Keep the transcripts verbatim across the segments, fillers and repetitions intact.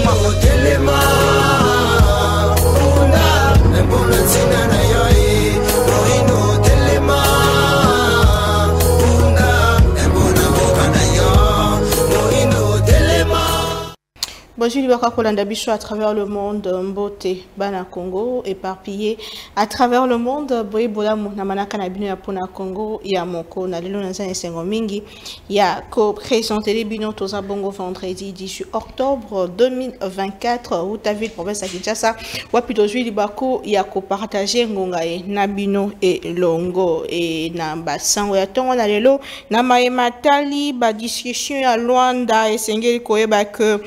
Bonjour, à travers le monde, Mbote, Bana Congo, éparpillé à travers le monde, Boibola, Namana Kanabino, Yapona Congo, Yamoko, Nalelo Nazan Sengomingi, ya co-présenté les binons Tosa Bongo vendredi dix-huit octobre deux mille vingt-quatre, où ta ville, province à Kinshasa, Wapido Juili Bako, Yako partagé Ngongae, Nabino et Longo, et Namba Sango, Yaton, Nalelo, Namae Matali, ba discussion à Luanda, et Sengel Koeba que.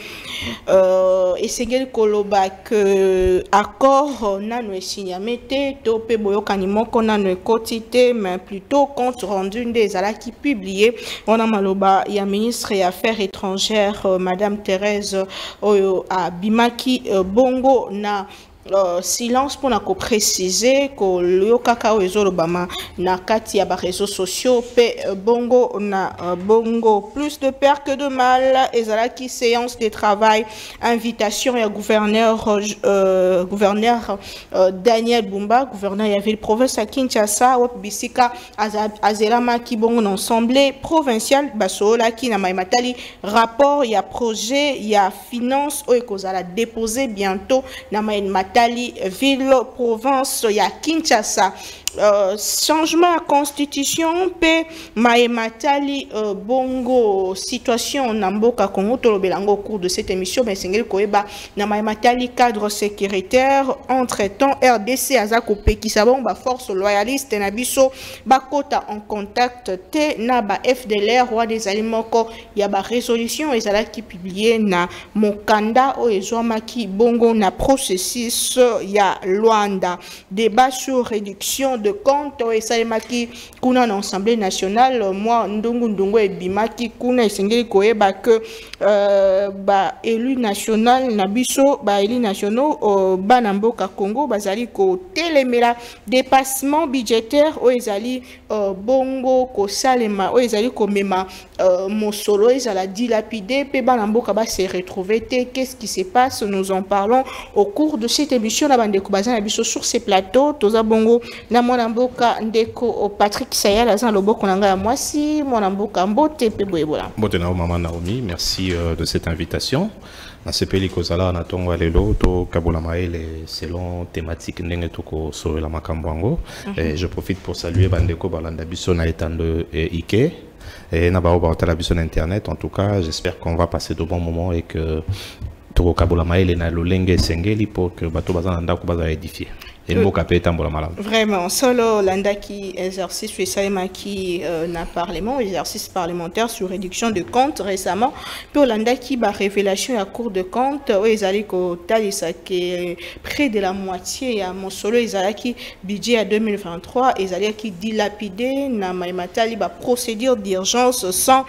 Euh, et c'est quel koloba que accord nano signé mette topé boyo kanimoko nano quotité mais plutôt compte rendu des ala qui publié on a maloba ya ministre des affaires étrangères euh, madame Thérèse oyo a bimaki euh, bongo na Uh, silence pour nous préciser que le kaka ezolobama na kati ya ba réseaux sociaux pe bongo na uh, bongo plus de peur que de mal ezala qui séance de travail invitation ya gouverneur euh, gouverneur euh, Daniel Bumba gouverneur ya ville province à Kinshasa ou bisika azelama ki bongo na assemblée provinciale basola ki na maimatali rapport ya projet ya finance o ekozala déposer bientôt na maimatali Tali, ville, province, ya Kinshasa. Euh, changement à constitution, pe Maïmatali euh, bongo situation Namboka Congo Tolobelango au cours de cette émission, mais Sengel Koeba na Maïmatali cadre sécuritaire entre-temps R D C Azako Peki Sabon ba force loyaliste Nabiso Bakota en contact te na ba F D L R roi des alimoko ya ba résolution ezala qui publié na Mokanda o ezwamaki bongo na processus ya Luanda débat sur réduction de compte et salemaki kuna na Assemblée nationale moi ndungu ndungu et bimaki kuna esengeli koyeba que euh, ba élu national na biso ba élu nationaux euh, bana mboka Congo bazali ko telemela dépassement budgétaire o ezali euh, bongo ko salema o ezali ko mema euh, mosolo ezala dilapidé pe bana mboka ba se retrouver te qu'est-ce qui se passe nous en parlons au cours de cette émission la bande ko bazana biso sur ces plateaux toza bongo na Mboka ndeko Patrick Sayal azan loboko nanga ya mwasi mwana mboka mbote pe boyebola mbote na maman Naomi merci euh, de cette invitation na sepeli kozala na tongo lelo to kabola maele selon thématique ndenge toko so la makambango et je profite pour saluer bandeko balanda biso na etando Ike et na ba ba biso na internet en tout cas j'espère qu'on va passer de bons moments et que toko kabola maele na lolenge sengeli pour que bato bazana ndako baza édifier. Et le vraiment, solo l'anda qui exercice spécialement qui euh, n'a parlement exercice parlementaire sur réduction de comptes récemment pour l'anda qui ba révélation à cours de compte où ils allaient qu'au talisa qui près de la moitié à mon solo ils allaient qui budget à deux mille vingt-trois ils allaient qui dilapidé na maimatali ba procédure d'urgence sans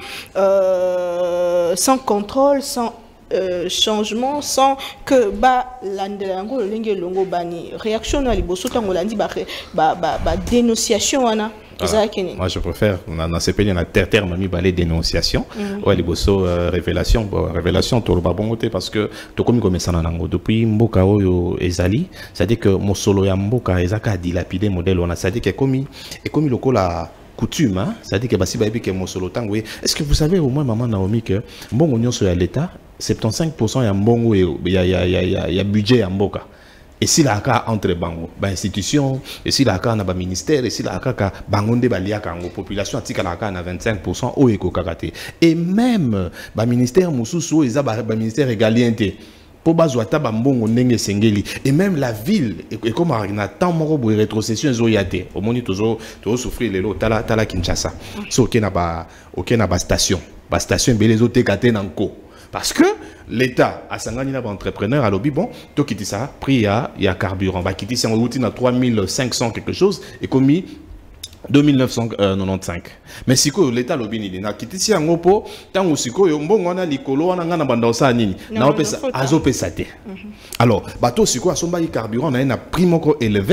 euh, sans contrôle sans Euh, changement sans que ba landelango lenge longo bani réaction na liboso tango landi ba ba ba dénonciation wana voilà. Moi je préfère na C P L na terme mi balé dénonciation ouais liboso révélation bon, révélation to ba bongote parce que to komi komesa na nango depuis mboka oyo ezali c'est-à-dire que mosolo ya mboka ezaka dilapider modèle on a c'est-à-dire que komi et komi lokola coutume hein? C'est-à-dire que basi baby que mosolo tango est-ce que vous savez au moins maman Naomi que mbongo nyonso ya l'état soixante-quinze pour cent ya mbongo ya ya ya ya ya budget ya mboka et si la ka entre bango ba institution et si la ka na ba ministère et si la ka ka bangonde ba liaka ngo population atika la ka na vingt-cinq pour cent o eko kakate et même ba ministère mususu eza ba ministère égalien te pour bazwa ta ba mbongo ndenge sengeli et même la ville et comme na tant moko bo rétrocession zo yate au moni tozo to souffrir lelo tala tala Kinshasa so ke na ba ok na ba station ba station be les autres kate nanko parce que l'État a sangani na ba entrepreneur à lobby bon to kiti ça prix ya ya carburant ba kiti ça routine na trois mille cinq cents quelque chose et commis deux mille neuf cent quatre-vingt-quinze mais siko l'État lobby ni na kiti si yango po tango siko yo mbongo wana likolo wana ngana banda osa nini na opesa azo pesa te alors bato siko asomba yi carburant na na prix moko élevé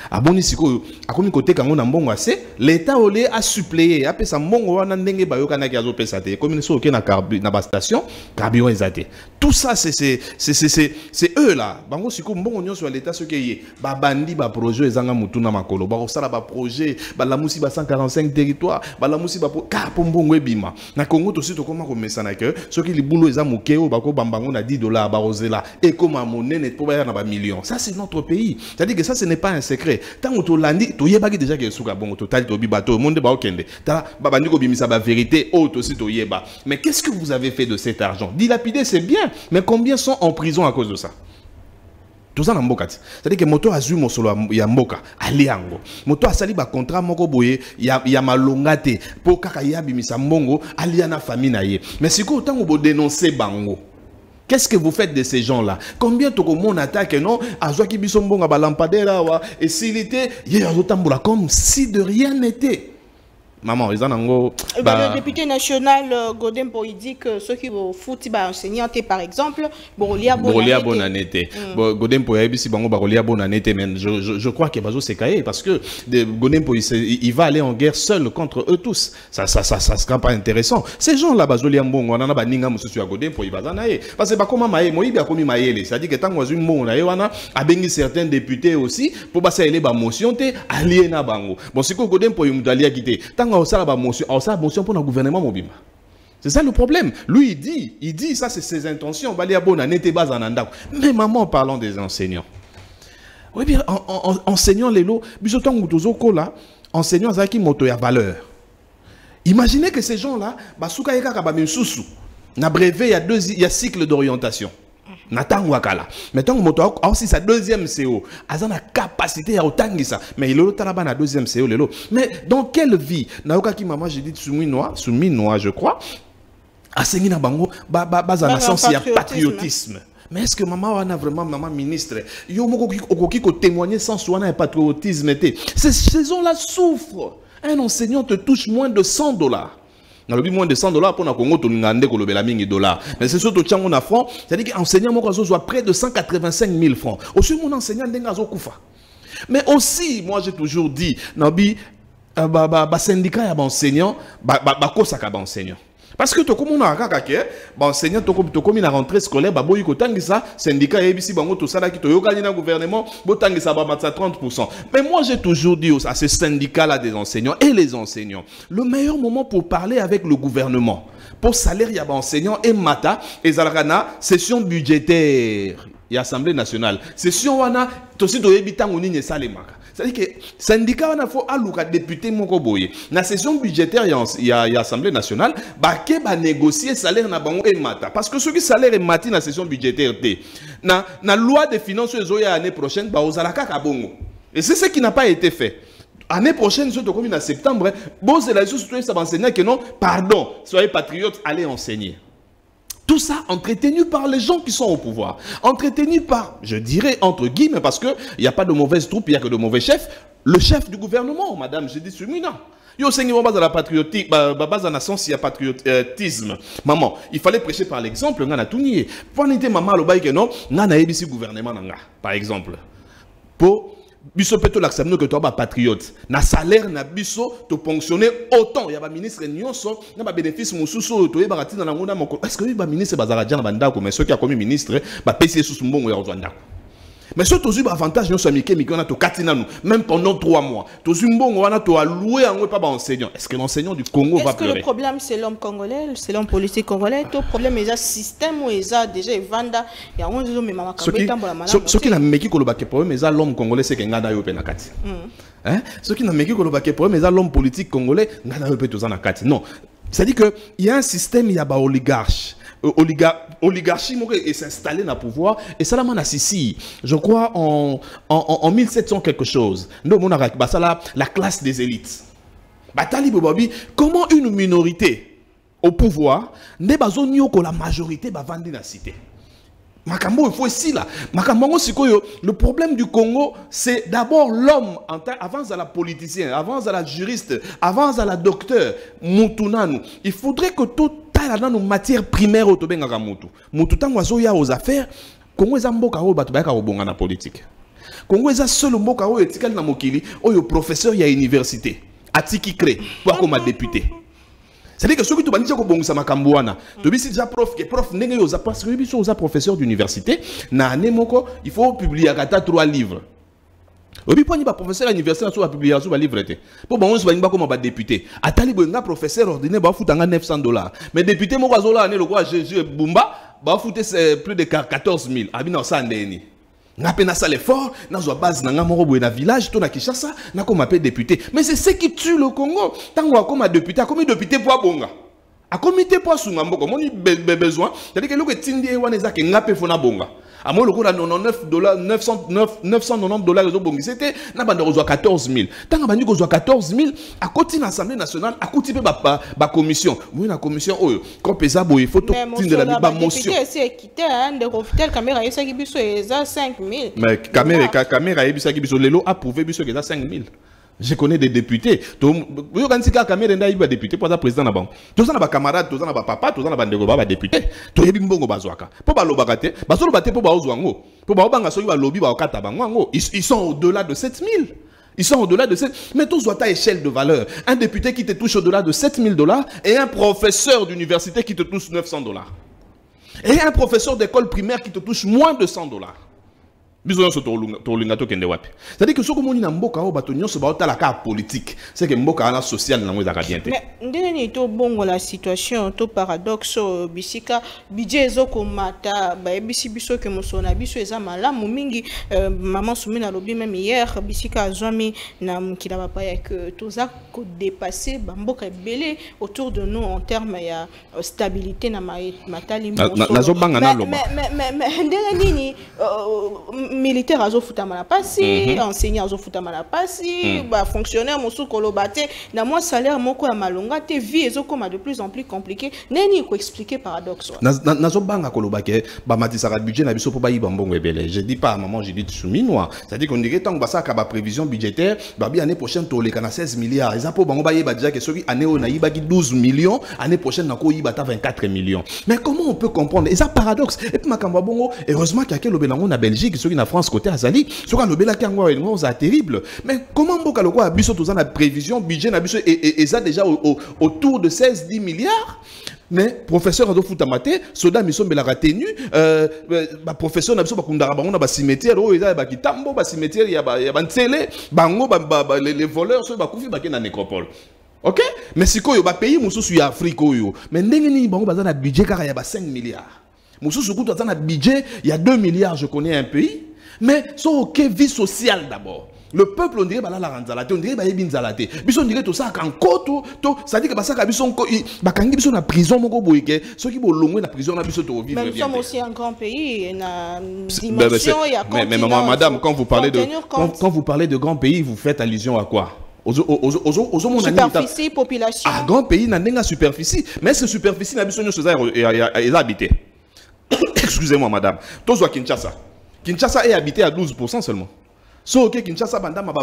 aboni siko akomi côté kango na mbongo assez l'état olé a suppléé après sa mbongo wana ndenge bayoka na kiazo pesa te comme so na carbu na ba station carburant ezate tout ça c'est c'est c'est c'est c'est eux là bango siko mbongo nyonso l'état ce qui ba bandi ba projet ezanga mutuna makolo ba kosala ba projet ba la musi ba cent quarante-cinq territoires ba la musi ba ka po mbongo ebima na Congo to sito koma ko mesana que ce qui li boulot eza mukeo ba ko bambango na dix dollars ba rozela et comme a monnaie net pour ba na ba millions ça c'est notre pays c'est-à-dire que ça ce n'est pas un secret tant to landi to yebaki déjà que suka bongo total to bi bato monde ba okende ta ba bandi ko bimisa ba vérité o to sito yeba mais qu'est-ce que vous avez fait de cet argent dilapider c'est bien mais combien sont en prison à cause de ça? Tout ça dans mboka. C'est-à-dire que moto azui mosolo ya mboka ali yango. Moto asali ba contrat moko boye ya ya malongate po kaka ya bimisa mbongo ali na famille na ye. Mais siko autant vous dénoncer bango. Qu'est-ce que vous faites de ces gens-là? Combien de monde attaque non azwa ki biso mbongo ba lampadera wa et s'il était hier azotambola comme si de rien n'était. Maman, ils en ont bah, le député national euh, Godin Boy dit que ceux qui vont foutre bah, enseignants, par exemple, Borolia Bonanete. Godin Boy, si bango Borolia Bonanete, mais je, je, je crois que Bazo s'est caillé parce que Godin Boy, il va aller en guerre seul contre eux tous. Ça, ça, ça, ça sera pas intéressant. Ces gens-là, Bazo Liambon, on en a baninga monsieur à Godin Boy, il va en aller. Parce que bah comment maé, moi il a commis maé, c'est-à-dire que tant qu'on a une mon on a béni certains députés aussi pour passer aller ba motion te allié na bango. Bon, c'est que Godin Boy m'dalia quitter. Ça la motion, ça motion pour le gouvernement mobile. C'est ça le problème. Lui il dit, il dit ça c'est ses intentions. Mais maman parlant des enseignants. Oui bien en, en, enseignant les lots, bisotan ou là, enseignant zaki moto ya valeur. Imaginez que ces gens là, basuka yeka ka même susu. Na brevet il y a deux il y a cycle d'orientation. Natang wakala. Mettons moto a aussi sa deuxième C O. Azan a capacité à otangisa. Mais il est là na deuxième C O lelo. Mais dans quelle vie? Naoka ki maman j'ai dit soumi noir, soumi noir je crois. Asengi na bango ba ba ba na sens il y a patriotisme. Mais est-ce que maman on a vraiment maman ministre? Yo moko ki ko témoigner sans soin un patriotisme été. Ces gens-là souffrent. Un enseignant te touche moins de cent dollars. Dans le moins de cent dollars pour na Congo to ngande ko lobela mingi dollars mais c'est surtout tchango na franc c'est-à-dire que enseignant moko soit près de cent quatre-vingt-cinq mille francs aussi mon enseignant ndenga zo kufa mais aussi moi j'ai toujours dit nabi ba ba ba syndicat ya ba enseignant ba ba kosaka ba enseignant parce que to comme on a kaka ke ba enseignant to comme to comme na rentrée scolaire ba boyi ko tangisa syndicat et bisi bango to sala ki to yokani na gouvernement bo tangisa ba matsa trente pour cent mais moi j'ai toujours dit à ce syndicat là des enseignants et les enseignants le meilleur moment pour parler avec le gouvernement pour salaire ya ba enseignants et mata et zalakana session budgétaire et assemblée nationale session wana to si to yebitango nini salemaka. C'est-à-dire que le syndicat a faut alouka député moko boye. Na session budgétaire il y a l'Assemblée nationale, ba ke ba négocier salaire na bango et mata parce que ceux qui salaire et mati na session budgétaire té. Na na loi de finances zoya année prochaine ba ozalaka ka bongo. Et c'est ce qui n'a pas été fait. Année prochaine surtout comme en septembre, bon c'est la chose ça va enseigner que non, pardon, soyez patriotes, allez enseigner. Tout ça entretenu par les gens qui sont au pouvoir. Entretenu par, je dirais, entre guillemets, parce qu'il n'y a pas de mauvaise troupe, il n'y a que de mauvais chefs. Le chef du gouvernement, madame, je dis celui-là. Yo sengi base à la patriotique, base à la sens il y a patriotisme. Maman, il fallait prêcher par l'exemple, on a tout nié. Pour n'était maman le bail que non, on a ici gouvernement nanga, par exemple. Pour biso peto l'accepter que toi ba patriote na salaire na biso to fonctionner autant ya ba ministre nyonso na ba bénéfice mususu to yeba katina na ngona moko est-ce que ba ministre bazara jana banda ko mais ceux qui a commis ministre ba pesi sous mbongo ya ozwanda mais ce tozu ba avantage nyonso amike miki on a to katina nous même pendant trois mois tozu mbongo wana to allouer en pas ba enseignant est-ce que l'enseignant du Congo va pleurer? Est-ce que le problème c'est l'homme congolais, c'est l'homme politique congolais? Le problème est le système où ils ont déjà vanda ya on zo mema makambo tambola malama. Ce qui na meki ko lobake problème c'est l'homme congolais c'est que ngada yo pe na kati. Hein? Ce qui na meki ko lobake problème c'est l'homme politique congolais ngada yo pe to za na kati. Non. C'est-à-dire que il y a un système il y a ba oligarche. Oligar oligarchie est s'installer dans le pouvoir et ça la Sissi je crois en, en, en mille sept cents quelque chose nous on a la, la classe des élites Batali Bobabi comment une minorité au pouvoir n'est pas que la majorité va vendre la cité. Makambo, il faut ici là. Makambo, le problème du Congo, c'est d'abord l'homme, avant à la politicien, avant à la juriste, avant à la docteur, Moutounanu. Il faudrait que tout dans nos matières primaires autobenga mutu mutu tango azoya aux affaires Congo ezamboka o batu bayaka obonga na politique Congo est seul mboka oyo etikali na mokili oyo professeur ya université atiki cré pour comme député. C'est-à-dire que ceux qui tu banisa ko bongisa makambo wana to bisi déjà prof que prof ndenge yo za parce que biso za professeur d'université na année moko il faut publier kata trois livres. Obi poni ba professeur à l'université na so ba publier so ba livre té. Po ba onze ba ngba comme ba député. Atali bo nga professeur ordinaire ba futanga neuf cents dollars. Mais député moko azola année le quoi Jésus Bumba ba futé plus de quatorze mille. Abi na ça ndeni. Na pena ça l'effort, na zo base na nga moko boye na village to na Kinshasa na ko m'appelle député. Mais c'est ce qui tue le Congo. Tango comme député, comme député pour bonga. A comité pour sunga mboko, moni besoin, c'est-à-dire que le tindi e wana ezake ngape fona bonga. À moi, le coût quatre-vingt-dix-neuf dollars, neuf cents, neuf cent quatre-vingt-dix dollars, c'était, n'a pas de quatorze mille. Tant qu'on a dit que quatorze mille, à côté de l'Assemblée nationale, à côté de la commission. Oui, la commission, oh, quand pesa il faut tout de la ba motion. Mais c'est équité, hein, de confiter la caméra, il y a cinq mille. Mais caméra, caméra, il y a les lots approuvés, il y a cinq mille. Je connais des députés. Vous avez dit que la caméra est un député pour le président. Tous les camarades, tous les papas, tous les députés. Tous les députés. Pour les députés, ils sont au-delà de sept mille. Ils sont au-delà de sept mille. Mais tous à échelle de valeur. Un député qui te touche au-delà de sept mille dollars et un professeur d'université qui te touche neuf cents dollars. Et un professeur d'école primaire qui te touche moins de cent dollars. C'est-à-dire que ce que nous avons la politique, c'est que nous avons social. Mais bon la situation, tout paradoxe, bisika, budget ezokomata, ba ebisi biso ke musona biso eza malamu mingi, maman soumina lobi même hier, bisika azwami na mukila papa ya que toza ko dépasser bamboka belé autour de nous en termes ya stabilité na matali moso. Mais mais mais ndenge nini militaire azo futama na pasi, enseignant azo futama na pasi, ba fonctionnaire mosu kolobate na moi salaire moko ya malonga te vie ezo comme de plus en plus compliqué. Neni ko expliquer paradoxe. Na zo banga kolobake ba matisa ka budget na biso po ba yiba mbongo ebele. Je dis pas à maman, je dis souminois. C'est-à-dire qu'on dirait tant que ba ça ka ba prévision budgétaire, ba bi année prochaine to le kana seize milliards. Eza po bango ba yiba déjà que celui année on a yiba ki douze millions, année prochaine na ko yiba ta vingt-quatre millions. Mais comment on peut comprendre? Et ça paradoxe. Et puis makamba bongo heureusement qu'il y a quelques belango na Belgique, ceux qui na France côté Azali, ce qu'on le Kango c'est terrible. Mais comment beaucoup le quoi biso tous en a prévision budget na biso et et ça déjà autour de seize à dix milliards. Mais professeur ado futamate, soda miso mbela retenu, euh ba professeur na biso ba kundara bango na ba cimetière o eza ba kitambo ba cimetière ya ba ya ba ntsele bango ba les voleurs so ba kufi ba ke na nécropole. OK? Mais sikoyo ba pays mususu ya Afrique oyo. Mais ndenge ni bango baza na budget kaka ya ba cinq milliards. Mususu kutu aza na budget il y a deux milliards, je connais un pays. Mais c'est ok, vie sociale d'abord. Le peuple, on dirait, bah là, la ranzalate, on dirait, bah, il y a binzalate. Puis on dirait tout ça, quand koto, to, ça dit que bah ça, quand ils sont, bah quand ils sont en prison, mon gros ceux qui vont longer la prison, là, ils sont au vivre. Mais nous sommes aussi un grand pays, il y a une dimension, il y a mais, mais, madame, quand vous parlez de, quand, quand vous parlez de grand pays, vous faites allusion à quoi? Aux, aux, aux, aux, aux, superficie, population. Ah, grand pays, n'a pas superficie. Mais cette superficie, n'a pas besoin de habiter. Excusez-moi, madame. Tous à Kinshasa. Kinshasa est habité à douze pour cent seulement. So, ok, Kinshasa,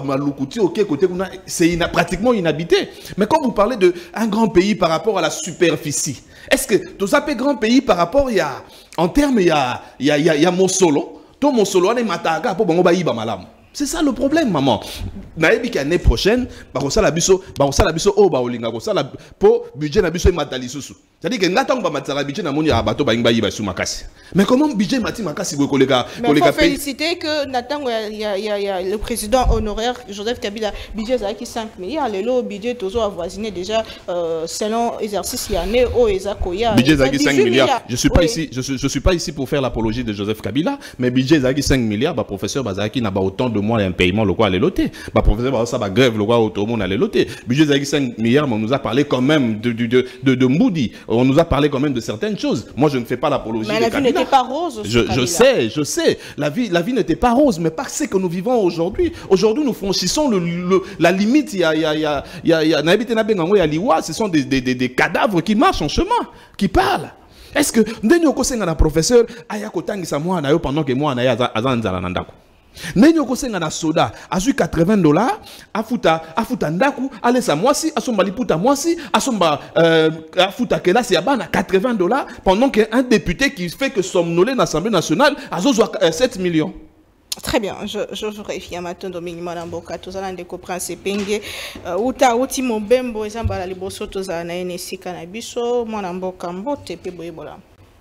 c'est pratiquement inhabité. Mais quand vous parlez d'un grand pays par rapport à la superficie, est-ce que tout ça peut grand pays par rapport il y a, en termes, il y a, il y a, il y a Mosolo, tout Mosolo, on est mataga pour bango baïba malam. C'est ça le problème, maman. Naebi ki année prochaine, ba ko sala biso, ba ko sala biso o ba olinga ko sala po budget na biso e matali susu. C'est-à-dire que ngata ngba matala budget na moni ya bato ba ngba yiba su makasi. Mais comment budget mati makasi bo koleka koleka faut féliciter que natango il y a il y a le président honoraire Joseph Kabila budget za ki cinq milliards, le lot budget tozo avoisiné déjà euh, selon exercice y année o ezakoya. Budget za ki cinq milliards. Je suis pas ici, je suis je suis pas ici pour faire l'apologie de Joseph Kabila, mais budget za ki cinq milliards, ba professeur Bazaki n'a pas autant de mois un paiement le quoi aller loter. Ba professeur ça va grève le quoi auto monde aller loter. Budget za ki cinq milliards, mais on nous a parlé quand même de de de de, de Moody. On nous a parlé quand même de certaines choses. Moi je ne fais pas l'apologie de Kabila. Mais la vie n'était pas rose. Je, je sais, je sais. La vie, la vie n'était pas rose, mais pas ce que nous vivons aujourd'hui. Aujourd'hui, nous franchissons le, le, la limite. Il y a, il y a, il y a, il y a, il y a, il y a, ce sont des, des, des, des cadavres qui marchent en chemin, qui parlent. Est-ce que nous avons un professeur pendant que moi, Nenyo na soda, azu quatre-vingts dollars, afuta, afuta ndaku, alesa mwasi, asomba liputa mwasi, asomba, euh, afuta kela si abana quatre-vingts dollars, pendant qu'un député qui fait que somnoler l'Assemblée nationale, azo euh, sept millions. Très bien, je, je vérifie à matin Dominique Manamboka, tous allons découvrir ce penge. Uta uti mobembo ezamba la liboso tous allons na N S Cannabiso, Manamboka mbote pe boyebola.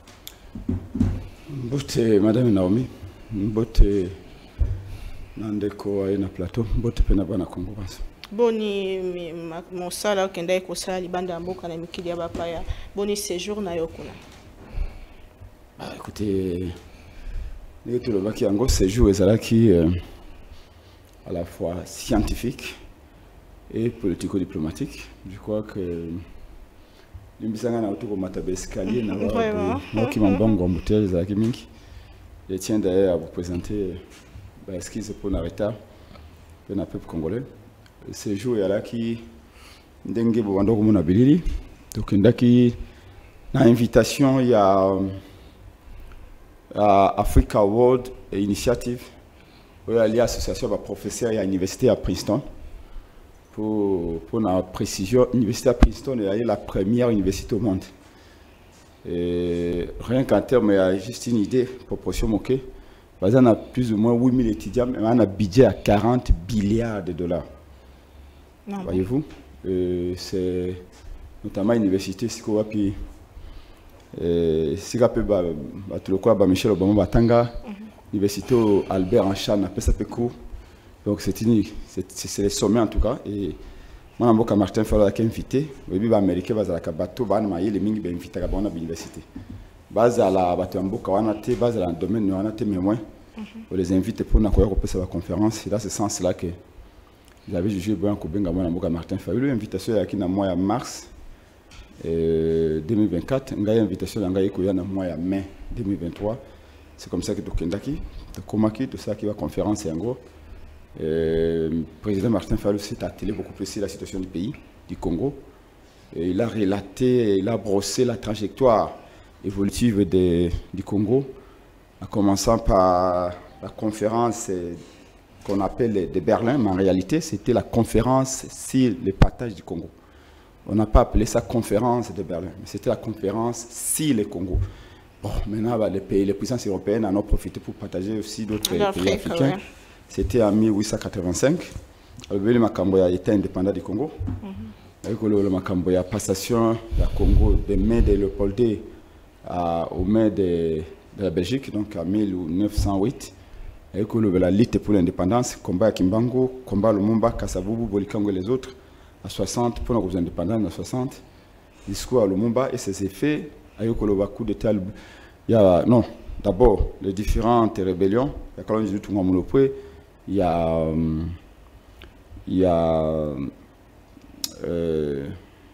Mbote Madame Naomi, mbote nandeko aina plateau, mbote pe na bana Congo basi. Boni mosala okenda ekosala libanda mboka na mikili ya bapaya. Boni séjour na yokuna. Ah, écoutez, nous avons un séjour qui euh, à la fois scientifique et politico-diplomatique. Je crois que nous avons un escalier je tiens d'ailleurs à vous présenter l'esquisse pour l'État pour le peuple congolais. Le séjour est là qui dengue bobando comme na bilili. Donc ndaki na invitation il y a Uh, Africa World Initiative, où il y a l'association de professeurs à l'université à Princeton. Pour, pour la précision, l'université à Princeton est la première université au monde. Et rien qu'en termes, il y a juste une idée, proportion moquée. On a plus ou moins huit mille étudiants, mais on a un budget à quarante milliards de dollars. Voyez-vous, euh, c'est notamment l'université Sikowapi. Si je peux Michel Obama Batanga, l'université Albert Einstein, donc c'est le sommet en tout cas. Et moi, je suis Martin Fayulu qui est invité. Les Américains sont à bateau, ils sont invités à l'université. Ils sont à la base dans le domaine de mais on les invite pour une conférence. C'est dans ce sens-là que j'avais jugé bien que Martin Fayulu. L'invitation est à mois de mars. deux mille vingt-quatre, j'ai invitation à mois de mai deux mille vingt-trois. C'est comme ça que Tokendaki, Tokomaki, tout ça qui va conférence et en gros. Le président Martin Fayulu s'est attelé beaucoup plus sur la situation du pays, du Congo. Et il a relaté, il a brossé la trajectoire évolutive de, du Congo, en commençant par la conférence qu'on appelle de Berlin, mais en réalité c'était la conférence sur le partage du Congo. On n'a pas appelé ça conférence de Berlin, mais c'était la conférence sur le Congo. Bon, maintenant, bah, les pays, les puissances européennes en ont profité pour partager aussi d'autres pays africains. Ouais. C'était en mille huit cent quatre-vingt-cinq. Le Makamboya était indépendant du Congo. Avec le Makamboya, passation du Congo des mains de Léopold deux aux mains de, de la Belgique, donc en mille neuf cent huit. Avec la lutte pour l'indépendance, combat à Kimbangu, combat à Lumumba, Kasavubu, Bolikango et les autres. À soixante, pour la indépendance, à soixante, discours à Lumumba et ses effets, il y a, non, d'abord, les différentes rébellions, il y a, il y a, euh,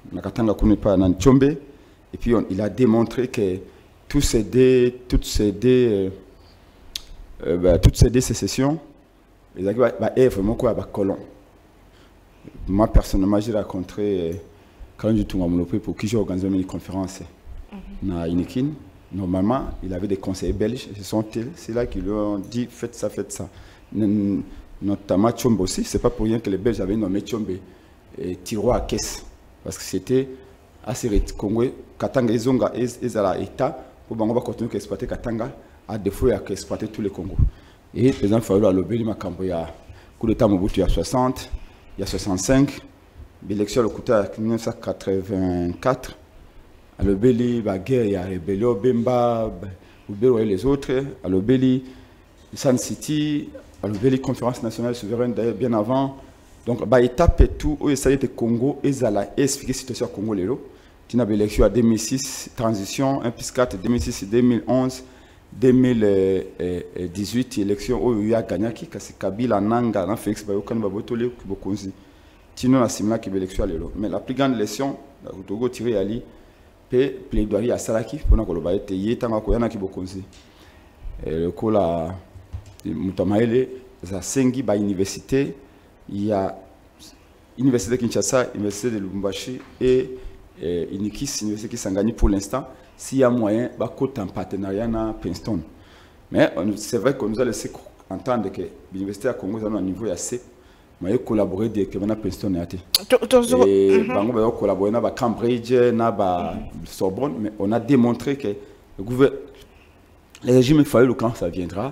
et puis on, il a démontré que tous ces dé, toutes ces dé, euh, bah, toutes ces désécessions, ils avaient vraiment quoi, bah, colons. Moi, personnellement, j'ai rencontré, quand je suis développé pour qui j'ai organisé une conférence à Inikin. Normalement, il avait des conseillers belges, c'est là qu'ils lui ont dit faites ça, faites ça. Notamment Tchombe aussi, c'est pas pour rien que les Belges avaient nommé Tchombe et tiroir à caisse. Parce que c'était assez congolais, Katanga et Zonga et l'État, pour continuer à exploiter Katanga, à défaut d'exploiter tous les Congos. Et le président Fayulu a lobby, il y a coup d'État Mobutu, il y a soixante. Il y a soixante-cinq, l'élection le coûté en mille neuf cent quatre-vingt-quatre, à l'Obéli, la guerre, il y a rébellion, Bemba, Oubero et les autres, à l'Obéli, Sun City, à l'Obéli, conférence nationale souveraine d'ailleurs bien avant. Donc, bah, étape et tout, où il s'agit de Congo, et Zala, expliquer la situation Congo Lélo. Tu as l'élection à deux mille six, transition, un plus quatre, deux mille six, deux mille onze, deux mille dix-huit, élection où il y a gagné qui c'est Kabila, Nanga, Félix Bayokan, Babotole, Kibokonzi. Tino na simla qui élection à l'élo. Mais la plus grande élection, la Togo tiré Ali, pe plaidoirie à Salaki, pour nous le été yétanga koyana Kibokonzi. Le coup là, Moutamaele, ça sengi ba université, il y a université de Kinshasa, université de Lubumbashi et Inikis, université qui s'engage pour l'instant. S'il y a moyen, bah, côté en partenariat avec Princeton. Mais c'est vrai qu'on nous a laissé entendre que l'université à Congo a un niveau assez. Mais il collaborer directement avec Princeton. Et on va collaborer avec Cambridge, avec Sorbonne, mais on a démontré que le, gouvernement, le régime Fayulu, quand ça viendra,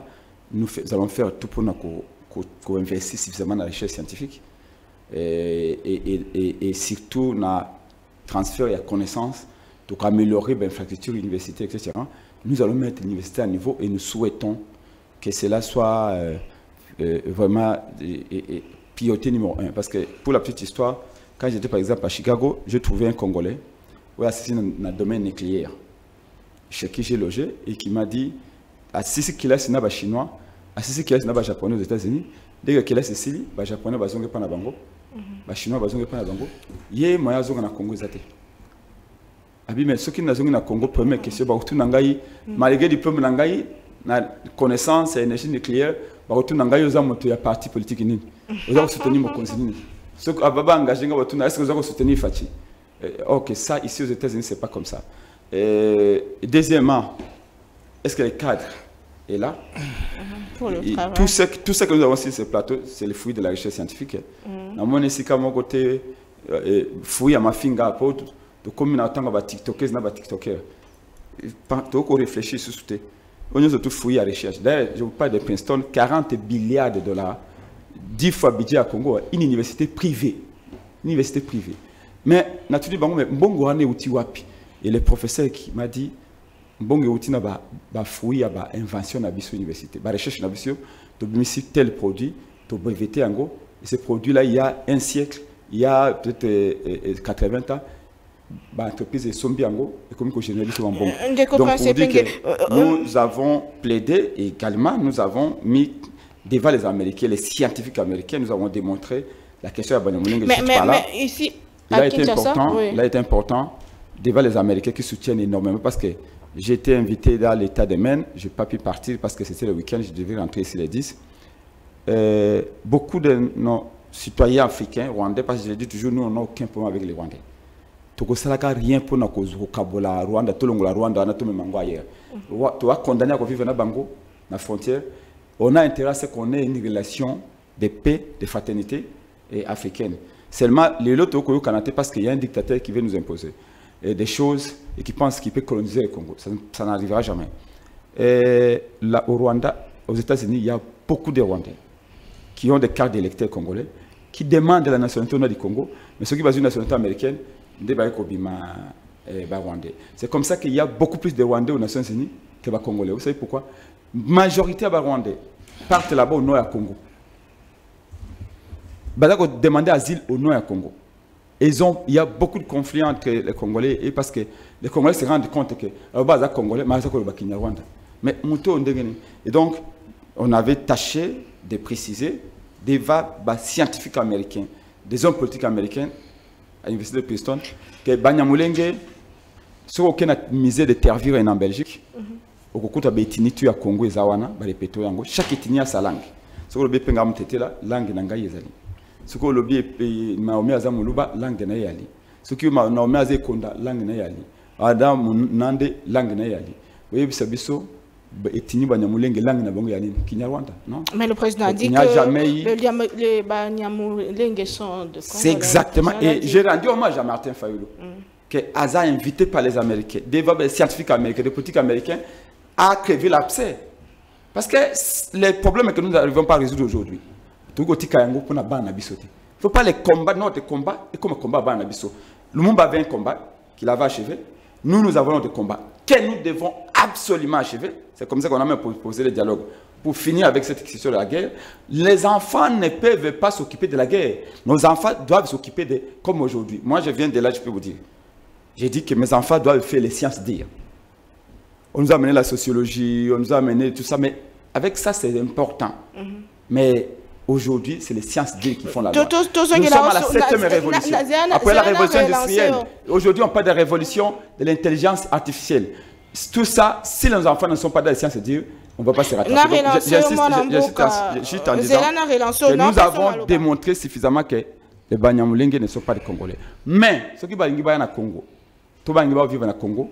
nous, nous allons faire tout pour qu'on investisse suffisamment dans la recherche scientifique et, et, et, et surtout dans le transfert de connaissances, pour améliorer l'infrastructure universitaire, et cetera. Nous allons mettre l'université à niveau et nous souhaitons que cela soit euh, euh, vraiment et, et, priorité numéro un. Parce que pour la petite histoire, quand j'étais par exemple à Chicago, j'ai trouvé un Congolais qui assassiné dans le domaine nucléaire, chez qui j'ai logé, et qui m'a dit, à Sisi qu'il a signé les Chinois, à Sisi qu'il a signé les Japonais aux États-Unis, dès qu'il a Sicile, les Japonais ne sont pas dans Bango, les Chinois ne sont pas dans Bango, il y a moyen de faire Congo. Mais ceux qui sont dans le Congo, première question, malgré les diplômes nangai, na connaissance et énergie nucléaire, ba retourner nangai aux amours ya parti politique ni. Aux amours soutenir mon conseil. Ceux qui ont engagé nga retourner, est-ce que vous avez soutenir Fachi? Ok, ça ici aux États-Unis c'est pas comme ça. Et deuxièmement, est-ce que le cadre est là? Pour le et travail. Tout ce, tout ce que nous avons sur ce plateau, c'est le fruit de la recherche scientifique. Dans mon ici, à mon côté, fruit à ma finga, de combien de temps on va TikToker, on va TikToker. Tu as réfléchi sur ce que on a tout fouillé à la recherche. D'ailleurs, je vous parle de Princeton, quarante milliards de dollars, dix fois budget à Congo, une université privée. Une université privée. Mais, naturellement, bon, on est outil wapi. Et le professeur qui m'a dit, bon, outil na ba ba fouille à ba invention na biso université. Ba recherche na biso, to bimisi tel produit, to breveter en gros. Et ce produit-là, il y a un siècle, il y a peut-être quatre-vingts ans. Bah, entreprise est sombiango et comme que journaliste en bon. Donc pour dire que nous avons plaidé et également nous avons mis devant les Américains, les scientifiques américains, nous avons démontré la question de Banyamulenge. Mais, mais, mais ici, il a été important, oui. Il a été important devant les Américains qui soutiennent énormément parce que j'ai été invité dans l'état de Maine, je n'ai pas pu partir parce que c'était le week-end, je devais rentrer ici les dix. Euh, beaucoup de nos citoyens africains, rwandais, parce que je l'ai dit toujours, nous on n'a aucun problème avec les Rwandais. Tokosalaka rien pour na kozukabola Rwanda tolongola Rwanda na to memango ailleurs. Tu vas condamner à vivre na bango na frontière. On a intérêt à ce qu'on ait une relation de paix, de fraternité et africaine. Seulement les autres au Canada parce qu'il y a un dictateur qui veut nous imposer et des choses et qui pense qu'il peut coloniser le Congo. Ça, ça n'arrivera jamais. Et là au Rwanda, aux États-Unis, il y a beaucoup de Rwandais qui ont des cartes d'électeurs congolais qui demandent la nationalité du Congo, mais ceux qui basent une nationalité américaine. C'est comme ça qu'il y a beaucoup plus de Rwandais aux Nations Unies que de Congolais. Vous savez pourquoi? La majorité des Rwandais partent là-bas au nord du Congo. Ils ont demandé asile au nord du Congo. Ils ont, il y a beaucoup de conflits entre les Congolais et parce que les Congolais se rendent compte que les Congolais sont au Rwanda. Mais et donc, on avait tâché de préciser des scientifiques américains, des hommes politiques américains à l'université de Princeton, que Banyamulenge, si on a misé de terre en Belgique, au cours de l'étini tu as Congo et Zawana, chaque étini a sa langue. Si on a bien fait la langue nanga yezali. Si on a bien Naomi Azamuluba, langue de Nayali. Si on a Naomi Azekonda, langue Nayali. Adam Nande, langue Nayali. Vous voyez, c'est biso. Etini Banyamulenge langue na bango yani Kinyarwanda, non? Mais le président a dit que les Banyamulenge sont de Congo. C'est exactement. Et j'ai rendu hommage à Martin Fayulu, mm. qui a été invité par les Américains, des scientifiques américains, des politiques américains, à crever l'abcès. Parce que les problèmes que nous n'arrivons pas à résoudre aujourd'hui, il ne faut pas les combattre, notre combat, et comme combat à Nabiso. Le monde avait un combat qu'il avait achevé. Nous, nous avons notre combat que nous devons absolument achever. C'est comme ça qu'on a même posé le dialogue. Pour finir avec cette question de la guerre, les enfants ne peuvent pas s'occuper de la guerre. Nos enfants doivent s'occuper de... Comme aujourd'hui. Moi, je viens de là, je peux vous dire. J'ai dit que mes enfants doivent faire les sciences dire. On nous a amené la sociologie, on nous a amené tout ça, mais avec ça, c'est important. Mm-hmm. Mais aujourd'hui, c'est les sciences dire qui font la loi. Nous sommes à la septième révolution. Après la révolution industrielle, aujourd'hui, on parle de révolution de l'intelligence artificielle. Tout ça, si les enfants ne sont pas dans les sciences dire, on ne va pas se rattraper. J'insiste en disant que nous avons démontré suffisamment que les Banyamulenge ne sont pas des Congolais. Mais, ceux qui vivent au Congo, tous les gens qui vivent au Congo,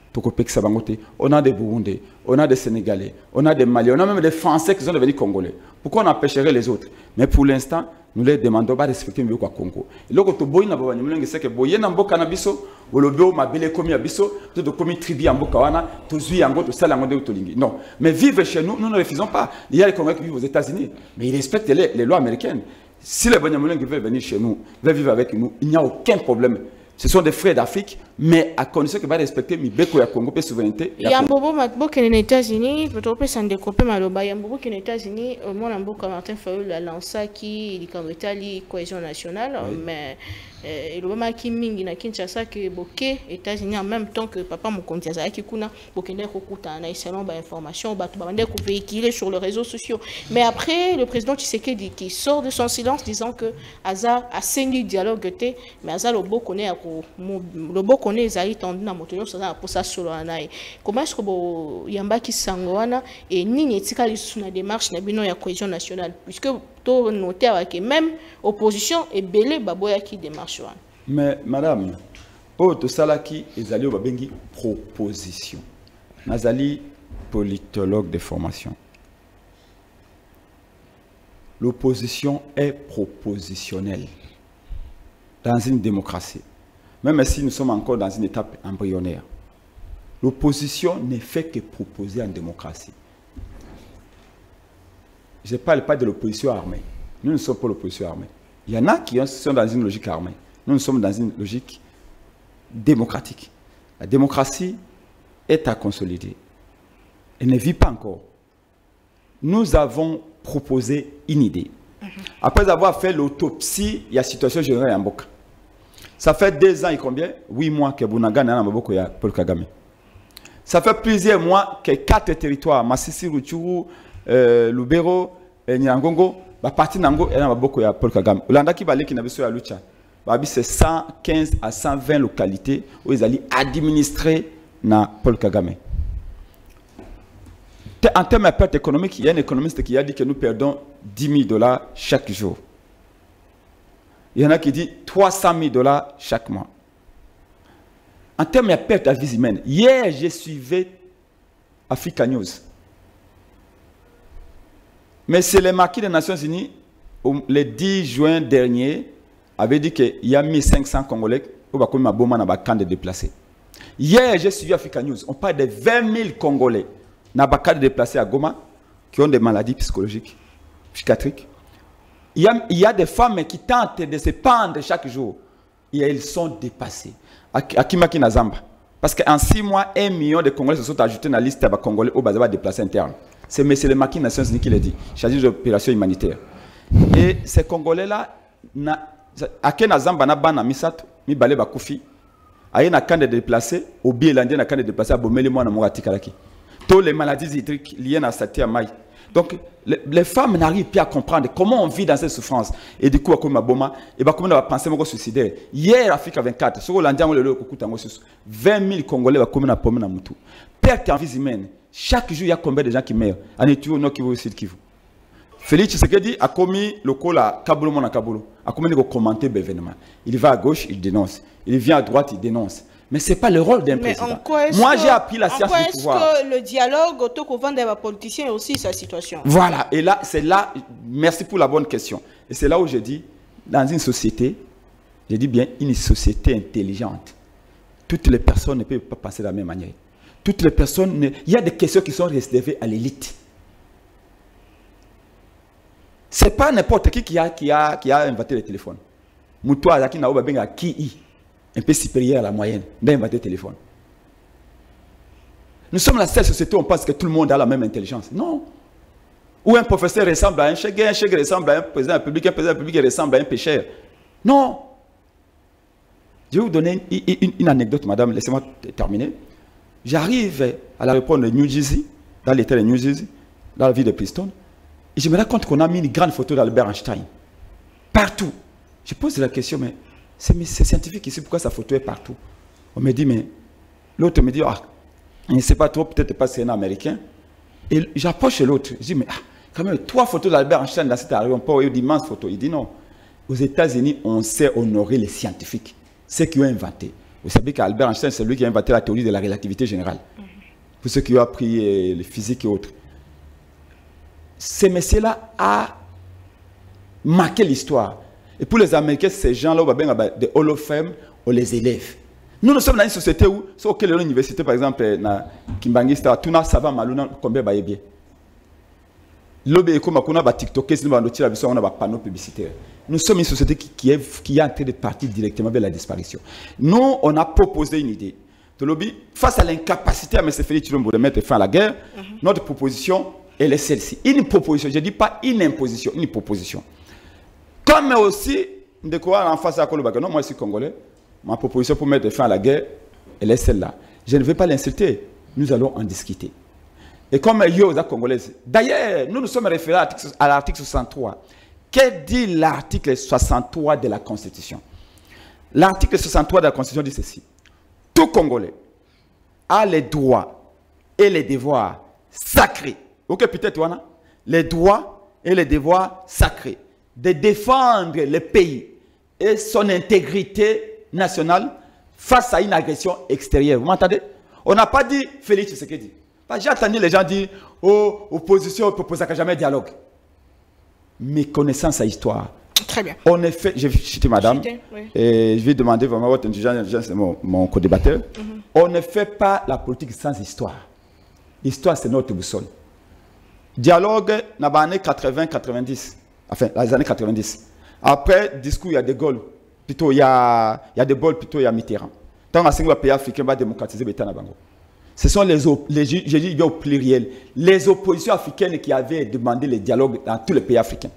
on a des Burundais, on a des Sénégalais, on a des Maliens, on a même des Français qui sont devenus Congolais. Pourquoi on empêcherait les autres? Mais pour l'instant, nous les demandons de respecter le Congo. Et là, quand on a dit que boye na mboka na biso, olobo mabele komi abiso, to de komi tribu en mboka wana, to zui ango to sala ngo de tolingi. Non, mais vivre chez nous, nous ne refusons pas. Il y a les Congolais qui vivent aux États-Unis, mais ils respectent les, les lois américaines. Si les Banyamulens veulent venir chez nous, veulent vivre avec nous, il n'y a aucun problème. Ce sont des frères d'Afrique, mais à condition qu'ils vont respecter Mibeko ya Congo, la souveraineté. Il y a un bobo qui est aux États-Unis, peut-être s'en découper maloba. Il y a un bobo qui est aux États-Unis, au moins un bobo comme Martin Fayulu a lancé qui est comme Italie cohésion nationale, mais le moment qui mingi na Kinshasa que boké États-Unis en même temps que papa Mokonzi azaki kuna bokende kokuta na selon ba information ba to bande ko véhiculer sur les réseaux sociaux. Mais après le président Tshisekedi qui sort de son silence disant que Aza a saigné dialogue té mais Aza le beau connaît le beau connaît ezali tendu na moto yo ça pour ça solo anaï. Comment est-ce que bo yamba ki sangwana et nini etika lisu na démarche na bino ya cohésion nationale puisque to noter que même opposition est belé baboya qui démarche. Mais madame, oh tout ça là qui ezali ba bengi proposition. Nazali politologue de formation. L'opposition est propositionnelle dans une démocratie. Même si nous sommes encore dans une étape embryonnaire. L'opposition ne fait que proposer en démocratie. Je ne parle pas de l'opposition armée. Nous ne sommes pas l'opposition armée. Il y en a qui sont dans une logique armée. Nous, nous sommes dans une logique démocratique. La démocratie est à consolider. Elle ne vit pas encore. Nous avons proposé une idée. Après avoir fait l'autopsie, il y a la situation générale en Mboka. Ça fait deux ans et combien? Huit mois que Bunaga n'a pas Paul Kagame. Ça fait plusieurs mois que quatre territoires, Massissi, Rutshuru, euh, Lubero, et Nyangongo, bah parti Nango et n'a pas Paul Kagame. Olanda qui balé qui n'avait sur la lutte. C'est cent quinze à cent vingt localités où ils allaient administrer na Paul Kagame. En termes de perte économique, il y a un économiste qui a dit que nous perdons dix mille dollars chaque jour. Il y en a qui disent trois cent mille dollars chaque mois. En termes de perte à vie humaine, hier, j'ai suivi Africa News. Mais c'est le marquis des Nations Unies, le dix juin dernier, avait dit qu'il y a mille cinq cents Congolais qui ont un camp de déplacés. Hier, j'ai suivi Africa News. On parle de vingt mille Congolais dans un camp de déplacés à Goma qui ont des maladies psychologiques, psychiatriques. Il y, a, il y a des femmes qui tentent de se pendre chaque jour et elles sont dépassées. À Kimaki Nazamba. Parce qu'en six mois, un million de Congolais se sont ajoutés dans la liste des Congolais au Bazaba déplacés internes. C'est M. le Marquis des Nations Unies qui l'a dit, chargé de l'opération humanitaire. Et ces Congolais-là, à Kenazamba, na bana misat, mi balé bakoufi, aye na camp de déplacés, au Bielandien na camp de déplacés, à Bomele moi na Morati Kalaki. Toutes les maladies hydriques liées à Sati Amaï. Donc, les, les femmes n'arrivent plus à comprendre comment on vit dans cette souffrance. Et du coup, comme Boma, et bah comment on va penser à suicidaire. Hier, Afrique vingt-quatre, sur l'Indien, on le vingt mille Congolais va commettre un pomme dans Moutou. Perte en vie humaine. Chaque jour, il y a combien de gens qui meurent? En Éthiopie, non, qui vont aussi qui vous. Félix Tshisekedi a commis le col à Kaboulou, mon à Kaboulou. A commis de commenter l'événement. Il va à gauche, il dénonce. Il vient à droite, il dénonce. Mais ce n'est pas le rôle d'un président. Moi, j'ai appris la science du pouvoir. Est-ce que le dialogue, autant qu'on vend des politiciens, est aussi sa situation? Voilà. Et là, c'est là, merci pour la bonne question. Et c'est là où je dis, dans une société, je dis bien une société intelligente, toutes les personnes ne peuvent pas passer de la même manière. Toutes les personnes, ne... il y a des questions qui sont réservées à l'élite. Ce n'est pas n'importe qui qui a, qui, a, qui a inventé le téléphone. Moutoua Zaki Naouba Benga qui un peu supérieur à la moyenne, d'un inventé le téléphone. Nous sommes la seule société où on pense que tout le monde a la même intelligence. Non. Où un professeur ressemble à un chèque, un chèque ressemble à un président de la République, un président de la République ressemble à un pêcheur. Non. Je vais vous donner une, une, une anecdote, madame, laissez-moi terminer. J'arrive à l'aéroport de New Jersey, dans l'état de New Jersey, dans la ville de Princeton, et je me rends compte qu'on a mis une grande photo d'Albert Einstein. Partout. Je pose la question, mais c'est scientifique ici, pourquoi sa photo est partout? On me dit, mais l'autre me dit, ah, je ne sais pas trop, peut-être pas si c'est un Américain. Et j'approche l'autre, je dis, mais ah, quand même, trois photos d'Albert Einstein dans cet aéroport, il y a d'immenses photos. Il dit non. Aux États-Unis, on sait honorer les scientifiques, ceux qui ont inventé. Vous savez qu'Albert Einstein, c'est lui qui a inventé la théorie de la relativité générale. Mm-hmm. Pour ceux qui ont appris euh, les physiques et autres. Ce monsieur-là a marquer l'histoire. Et pour les Américains, ces gens-là, on va bien des Hall of Fame, on les élève. Nous, nous sommes dans une société où, sur quelle université, par exemple, na Kimbangi, tout le ça va mal, combien va bien. L'obé comme on a ba TikTok, c'est nous on a ba panneau publicitaire. Nous sommes une société qui, qui, est, qui est en train de partir directement vers la disparition. Nous, on a proposé une idée. Lobby, face à l'incapacité à M. Félix Tshilombo de mettre fin à la guerre, mm-hmm. notre proposition, elle est celle-ci. Une proposition, je ne dis pas une imposition, une proposition. Comme aussi, de quoi en face à Kolobaga, non, moi je suis congolais, ma proposition pour mettre fin à la guerre, elle est celle-là. Je ne vais pas l'insulter, nous allons en discuter. Et comme Yosa congolaise, d'ailleurs, nous nous sommes référés à l'article soixante-trois. Que dit l'article soixante-trois de la Constitution? L'article soixante-trois de la Constitution dit ceci. Tout Congolais a les droits et les devoirs sacrés. Ok, peut-être, les droits et les devoirs sacrés de défendre le pays et son intégrité nationale face à une agression extérieure. Vous m'entendez? On n'a pas dit Félix Tshisekedi. J'ai entendu les gens dire oh, opposition ne propose jamais dialogue. Méconnaissance à l'histoire. Très bien. En effet, je vais citer madame, Chité, oui. et je vais demander vraiment votre intelligence, mon, mon co-débatteur. Mm-hmm. On ne fait pas la politique sans histoire. L'histoire, c'est notre boussole. Dialogue dans les années quatre-vingt quatre-vingt-dix. Enfin, les années quatre-vingt-dix. Après, discours, il y a De Gaulle. Plutôt, il y a, il y a De Gaulle, plutôt, il y a Mitterrand. Tant que le pays africain va démocratiser le Bango. Ce sont les, les, je dis au pluriel, les oppositions africaines qui avaient demandé le dialogue dans tous les pays africains.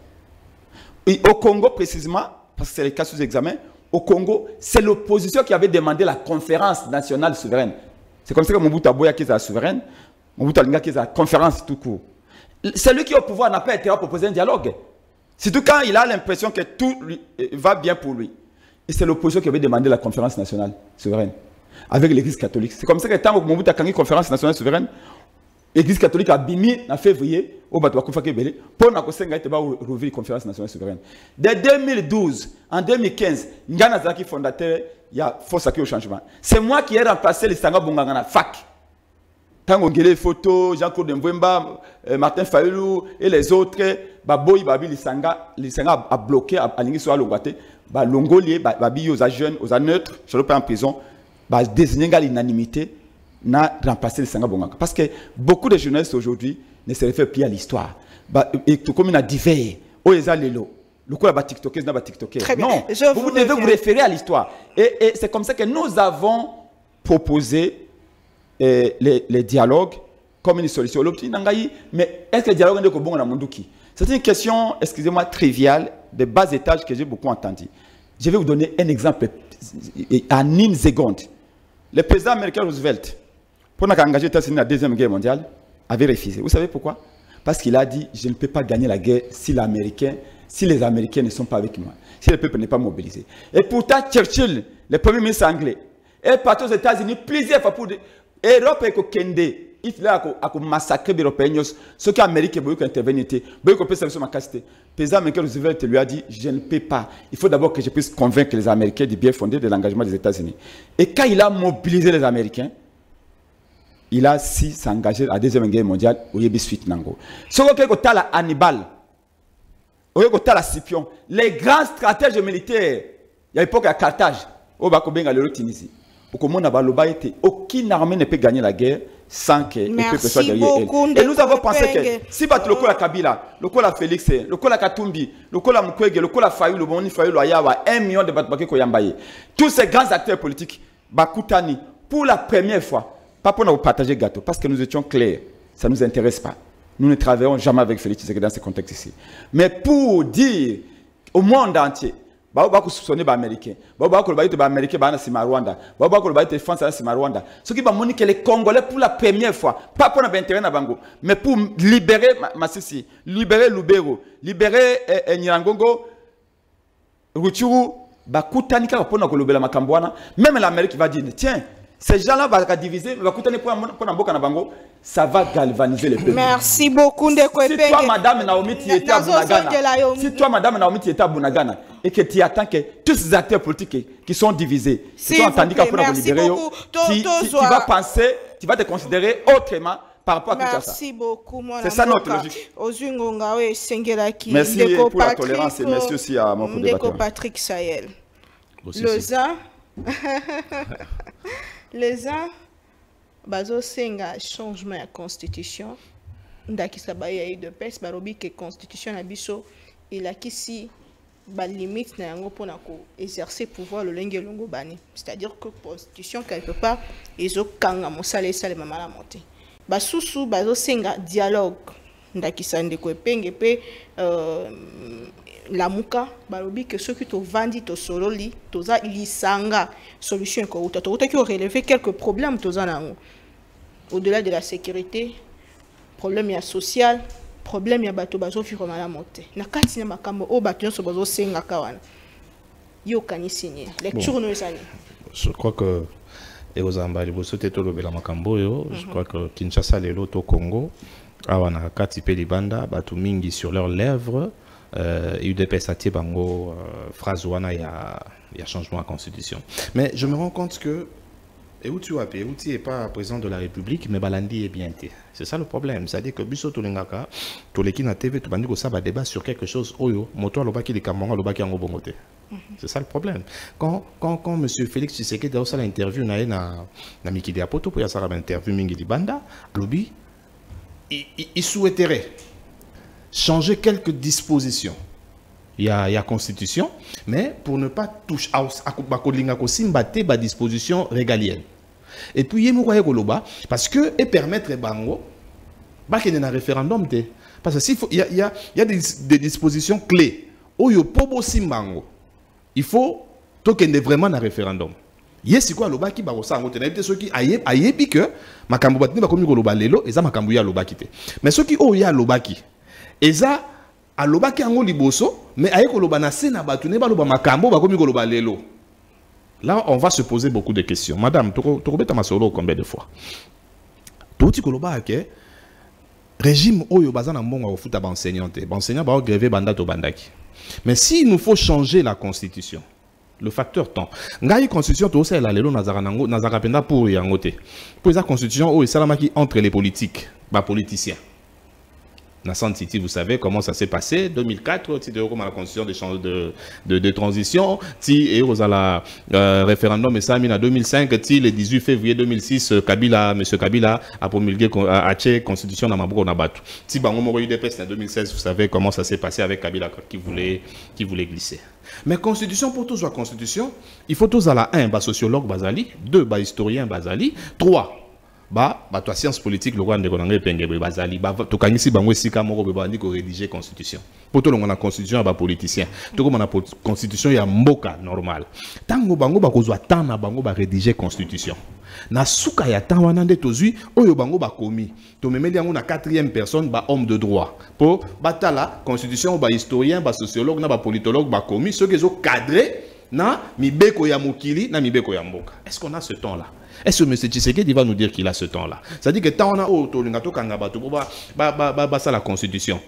Et au Congo, précisément, parce que c'est le cas sous examen, au Congo, c'est l'opposition qui avait demandé la conférence nationale souveraine. C'est comme ça que Mobutu Aboya qui est la souveraine, Mobutu Alinga qui est la conférence tout court. Celui qui est au pouvoir n'a pas été à proposer un dialogue. Surtout quand il a l'impression que tout lui, va bien pour lui. Et c'est l'opposition qui avait demandé la conférence nationale souveraine. Avec l'église catholique. C'est comme ça que tant que Mobutu a gagné la conférence nationale souveraine, l'église catholique a bimi en février, au Batouakou Belé, pour rouvrir la conférence nationale souveraine. Dès deux mille douze, en deux mille quinze, Ngana Zaki fondateur, il y a force au changement. C'est moi qui ai remplacé les Sanga Bongangana fac. Tant qu'on a les photos, Jean-Claude Mbemba, Martin Fayulu et les autres, Baboy, Babi, les Sanga, les Sanga a bloqué, a aligné sur l'Ouguaté, Longolier, Babi aux jeunes, aux neutres, je ne pas en prison. Bah, désigner l'unanimité n'a remplacé le Sanga Bonganga. Parce que beaucoup de journalistes aujourd'hui ne se réfèrent plus à l'histoire. Bah, et tout comme il a divers, oh, ils ont les lots. Le coup, il TikToker, il TikToker. Non, je vous, vous devez vous référer à l'histoire. Et, et c'est comme ça que nous avons proposé eh, les, les dialogues comme une solution. Mais est-ce que le dialogue est bon dans le monde? C'est une question, excusez-moi, triviale, de bas étage que j'ai beaucoup entendu. Je vais vous donner un exemple en une seconde. Le président américain Roosevelt, pour engager les États-Unis dans la Deuxième Guerre mondiale, avait refusé. Vous savez pourquoi? Parce qu'il a dit, je ne peux pas gagner la guerre si, si les Américains ne sont pas avec moi, si le peuple n'est pas mobilisé. Et pourtant, Churchill, le premier ministre anglais, est parti aux États-Unis plusieurs fois pour dire, Europe et Kende, Hitler a massacré les Européens, ceux qui Américains ont intervenu, ils ont fait sur ma capacité. Le président américain Roosevelt lui a dit, je ne peux pas. Il faut d'abord que je puisse convaincre les Américains du bien fondé de l'engagement des États-Unis. Et quand il a mobilisé les Américains, il a si s'engagé à la Deuxième Guerre mondiale au Yébi Suite Nango. Ce qui est à Hannibal, au est à Scipion, les grands stratèges militaires, il y a l'époque à Carthage, au Bakobenga, le Tunisie. Aucune armée ne peut gagner la guerre sans que le peuple soit derrière elle. Et nous avons pensé que si bat le Kola Kabila, le Kola Félix, le Kola Katumbi, le Kola Mukwege, le Kola Fayou, le Boni Fayou, il y a un million de Batbake Koyambaye. Tous ces grands acteurs politiques, Bakutani, pour la première fois, pas pour nous partager le gâteau, parce que nous étions clairs, ça ne nous intéresse pas. Nous ne travaillons jamais avec Félix Tshisekedi dans ce contexte ici. Mais pour dire au monde entier, Baba bako soupçonner ba américain, baba bako ba ba américain ba na sima Rwanda, baba bako ba te France na sima Rwanda. Ce qui va montrer que les Congolais pour la première fois, pas pour notre intérêt na bango, mais pour libérer Masisi, libérer Lubero, libérer eh, eh, Nyirangongo, Rutshuru, ba kutanika pour na kolobela makambwana, même l'Amérique va dire tiens, ces gens-là vont diviser, va kutani pour na mboka na bango. Ça va galvaniser les peuples. Merci beaucoup, Ndeko Epenge. Si toi, Madame Naomi, tu étais à Bunagana, si toi, Madame Naomi, tu étais à Bunagana, et que tu attends que tous ces acteurs politiques qui sont divisés, qui sont entendus pour nous libérer, tu, tu, tu vas penser, tu vas te considérer autrement, par rapport à Kinshasa. Merci beaucoup. C'est ça notre logique. Merci pour la tolérance et merci aussi à mon co-débatteur. Patrick Sahel. Les uns, les uns, bazo senga changement de la constitution. Ndaki sabaya de pes barobi que constitution na biso il a qu'ici ba limite na yango pona ko exercer pouvoir le lenge longo bani. C'est-à-dire que constitution quelque part ezo kanga mosale sale mama la monter. Ba susu bazo senga dialogue ndaki sande ko penge pe euh, la muka barobi que ceux qui to vandi to sololi toza lisanga solution ko uta to uta qui relever quelques problèmes toza nango au-delà de la sécurité, problème ya social, problème ya bato bazo fi komala monte. Na kati na makambo o bato nso bazo senga kawana. Yo kani signé. Lecture no esani. Je crois que et aux ambali bo sote to lobela makambo yo, je crois que Kinshasa lelo to Congo awana kati pe libanda bato mingi sur leurs lèvres euh U D P S atie bango euh, phrase wana ya ya changement de constitution. Mais je me rends compte que et où tu as payé, où tu n'es pas président de la République, mais Balandi est bien été. C'est ça le problème. C'est-à-dire que Bisso Tolingaka, Toleki na T V, tu bandigo ça va débat sur quelque chose. Oyo, moto alobaki de Kamanga, alobaki en Obongote. C'est ça le problème. Quand quand quand Monsieur Félix Tshisekedi a fait l'interview na na na Mikili Apoto pour y avoir une interview Mingi Banda, alobi, il, il, il souhaiterait changer quelques dispositions. Il y a, il y a constitution, mais pour ne pas toucher à la disposition régalienne. Et puis, il y a parce que et permettre bango, bah qu'il y ait un référendum, parce que s'il faut, il y a, il y a, il y a des, des dispositions clés. Oh yo pobo simbango, il faut qu'il y ait vraiment un référendum. Yes, quoi le bas qui barossa en haute n'habite ceux qui aïe aïe pique, ma cambo batni va comme le bas lelo, et ça ma cambo ya le bas quitté. Mais ceux qui oh ya le bas qui, et ça alobaki ango liboso mais aye koloba na se na batu ne baloba makambo bakomi koloba lelo. Là on va se poser beaucoup de questions. Madame to to beta masolo combien de fois touti koloba ke régime oyo bazana mbongo ofuta ba enseignante ba enseignant ba grever banda to bandaki. Mais s'il nous faut changer la constitution, le facteur temps ngai constitution to ça la lelo nazara nango nazara penda pour yangote pour la constitution o salamaki entre les politiques ba politiciens. Nassan Titi, vous savez comment ça s'est passé. deux mille quatre, tu de la constitution de, de, de, de transition. Tu et aux la euh, référendum et ça en deux mille cinq. Tu le dix-huit février deux mille six, Kabila, Monsieur Kabila a promulgué la constitution dans Mabro Nabatou. Tu bango U D P S en deux mille seize, vous savez comment ça s'est passé avec Kabila qui voulait qui voulait glisser. Mais constitution pour tous la constitution, il faut tous à la un, bah sociologue Bazali, deux, bah historien Bazali, trois. Bah, bah, toi, science politique, le roi de Gonangé Pengebe Bazali, bah, tu connais si bango si kamoro bebandi ko rédiger constitution. Pour tout le monde, on a constitution, bah, politicien. Tout le monde a constitution, il y a mboka normal. Tango bango ba kozwa tana bango ba rédiger constitution. Na suka ya tanwanande tozui, oyo bango ba komi. To memeli yango na quatrième personne, ba homme de droit. Pour batala constitution, ba historien, ba sociologue, na ba politologue, ba komi, ceux qui ont cadré na mibeko ya mokili, na mibeko ya mboka. Est-ce qu'on a ce temps-là? Est-ce que M. Tshisekedi va nous dire qu'il a ce temps-là? C'est-à-dire que tant on a autolingato kangabato ba ba ba ba ça la constitution.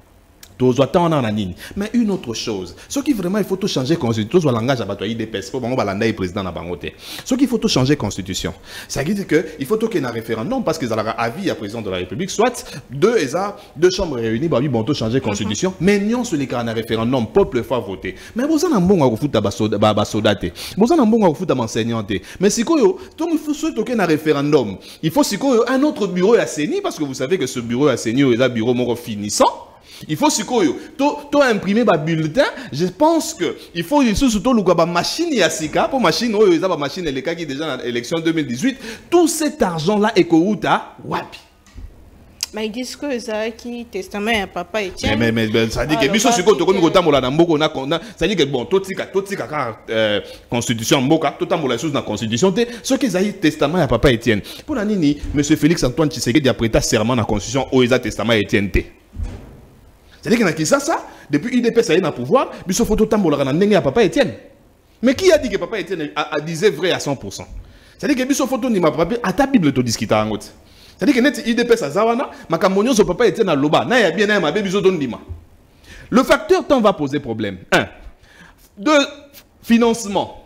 Mais une autre chose, ce qui vraiment il faut tout changer constitution, soit langage à bataille des pes, pour balanda et président na bangote. Ce qu'il faut tout changer constitution, ça veut dire que il faut tout qu'il y ait un référendum parce qu'ils ont avis à président de la République, soit deux et ça deux chambres réunies, bah oui bon tout changer constitution, mais non sur les cas un référendum, peuple faut voter. Mais vous en avez bon à foutre à basodate, vous en avez bon à foutre à enseignante. Mais si quoi donc il faut surtout qu'il y ait un référendum, il faut si quoi un autre bureau à Séni parce que vous savez que ce bureau à Séni est un bureau mort finissant. Il faut to imprimer ba bulletin. Je pense que il faut surtout le machine yasika pour machine oyo eza ba machine eleka qui déjà dans l'élection deux mille dix-huit. Tout cet argent là ekouta wapi. Mais ils disent que ça qui testament à papa Etienne. Mais mais mais ça dit que biso siko to komi kotambola na mboko na ça dit que bon totika totika ka constitution mboka totambola chose na constitution te ce qui est testament à papa Etienne. Pour la nini monsieur Félix Antoine Tshisekedi a prêté serment na constitution oyo testament Etienne te. C'est-à-dire que ça, ça, depuis U D P S a eu un pouvoir, il faut tout le à papa Etienne. Mais qui a dit que papa Etienne a, a disait vrai à cent pour cent? C'est-à-dire que il faut tout papa à ta Bible te discuter en autre. C'est-à-dire que net U D P S a zawana, ma camonio so papa Etienne à loba, na ya bien na ma bébé don dima. Le facteur temps va poser problème. Un. Deux, financement.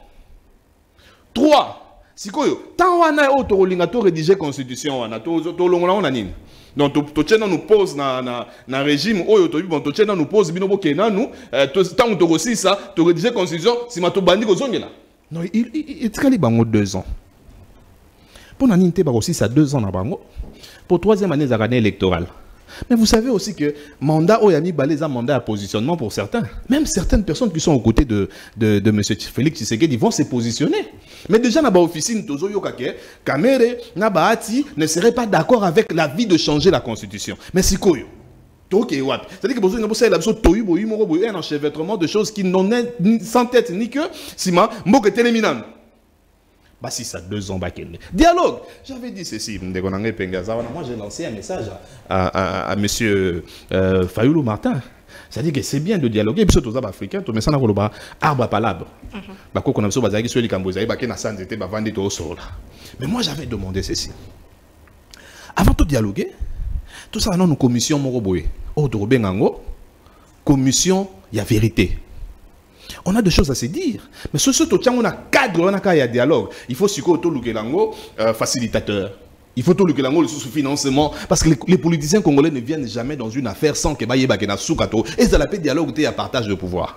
Trois. Si quoi yo, tant wana auto rédiger constitution wana, to to longola on a nini. Donc to tchena nous pose na na na régime oyo to bon to tchena nous pose bino bokena nous tant to aussi ça to rédiger constitution si ma to bandi ko zongela. Non, il il il bango deux ans. Pour nani te ba aussi ça deux ans na bango. Pour troisième année d'année électorale. Mais vous savez aussi que mandat Oyami Balé, un mandat à positionnement pour certains. Même certaines personnes qui sont aux côtés de, de, de M. Félix Tshisekedi vont se positionner. Mais déjà, dans l'officine, Kamere, Nabaati ne serait pas d'accord avec l'avis de changer la constitution. Mais c'est quoi? C'est-à-dire que vous avez un enchevêtrement de choses qui n'ont ni sans tête ni queue. Sima, Mboke Téléminan. Bah si ça deux ans bakende. Dialogue. J'avais dit ceci. Moi j'ai lancé un message à, à, à monsieur euh, Fayoulou Martin. C'est-à-dire que c'est bien de dialoguer. Puis surtout aux Africains, tout mais ça n'a pas arbre à palabre. Bah quoi qu'on a besoin bazaki sur les Cambodgiens, bah qui n'a sans été bah vendre tout au là. Mais moi j'avais demandé ceci. Avant de dialoguer, tout ça non nous commission moroboé. Oh de Robengango, commission il y a vérité. On a des choses à se dire. Mais ce que on a cadre, on a un dialogue. Il faut que tout le facilitateur. Il faut tout le monde sous financement. Parce que les, les politiciens congolais ne viennent jamais dans une affaire sans que Baye Bakena Soukato. Et ça l'appelle dialogue et partage de pouvoir.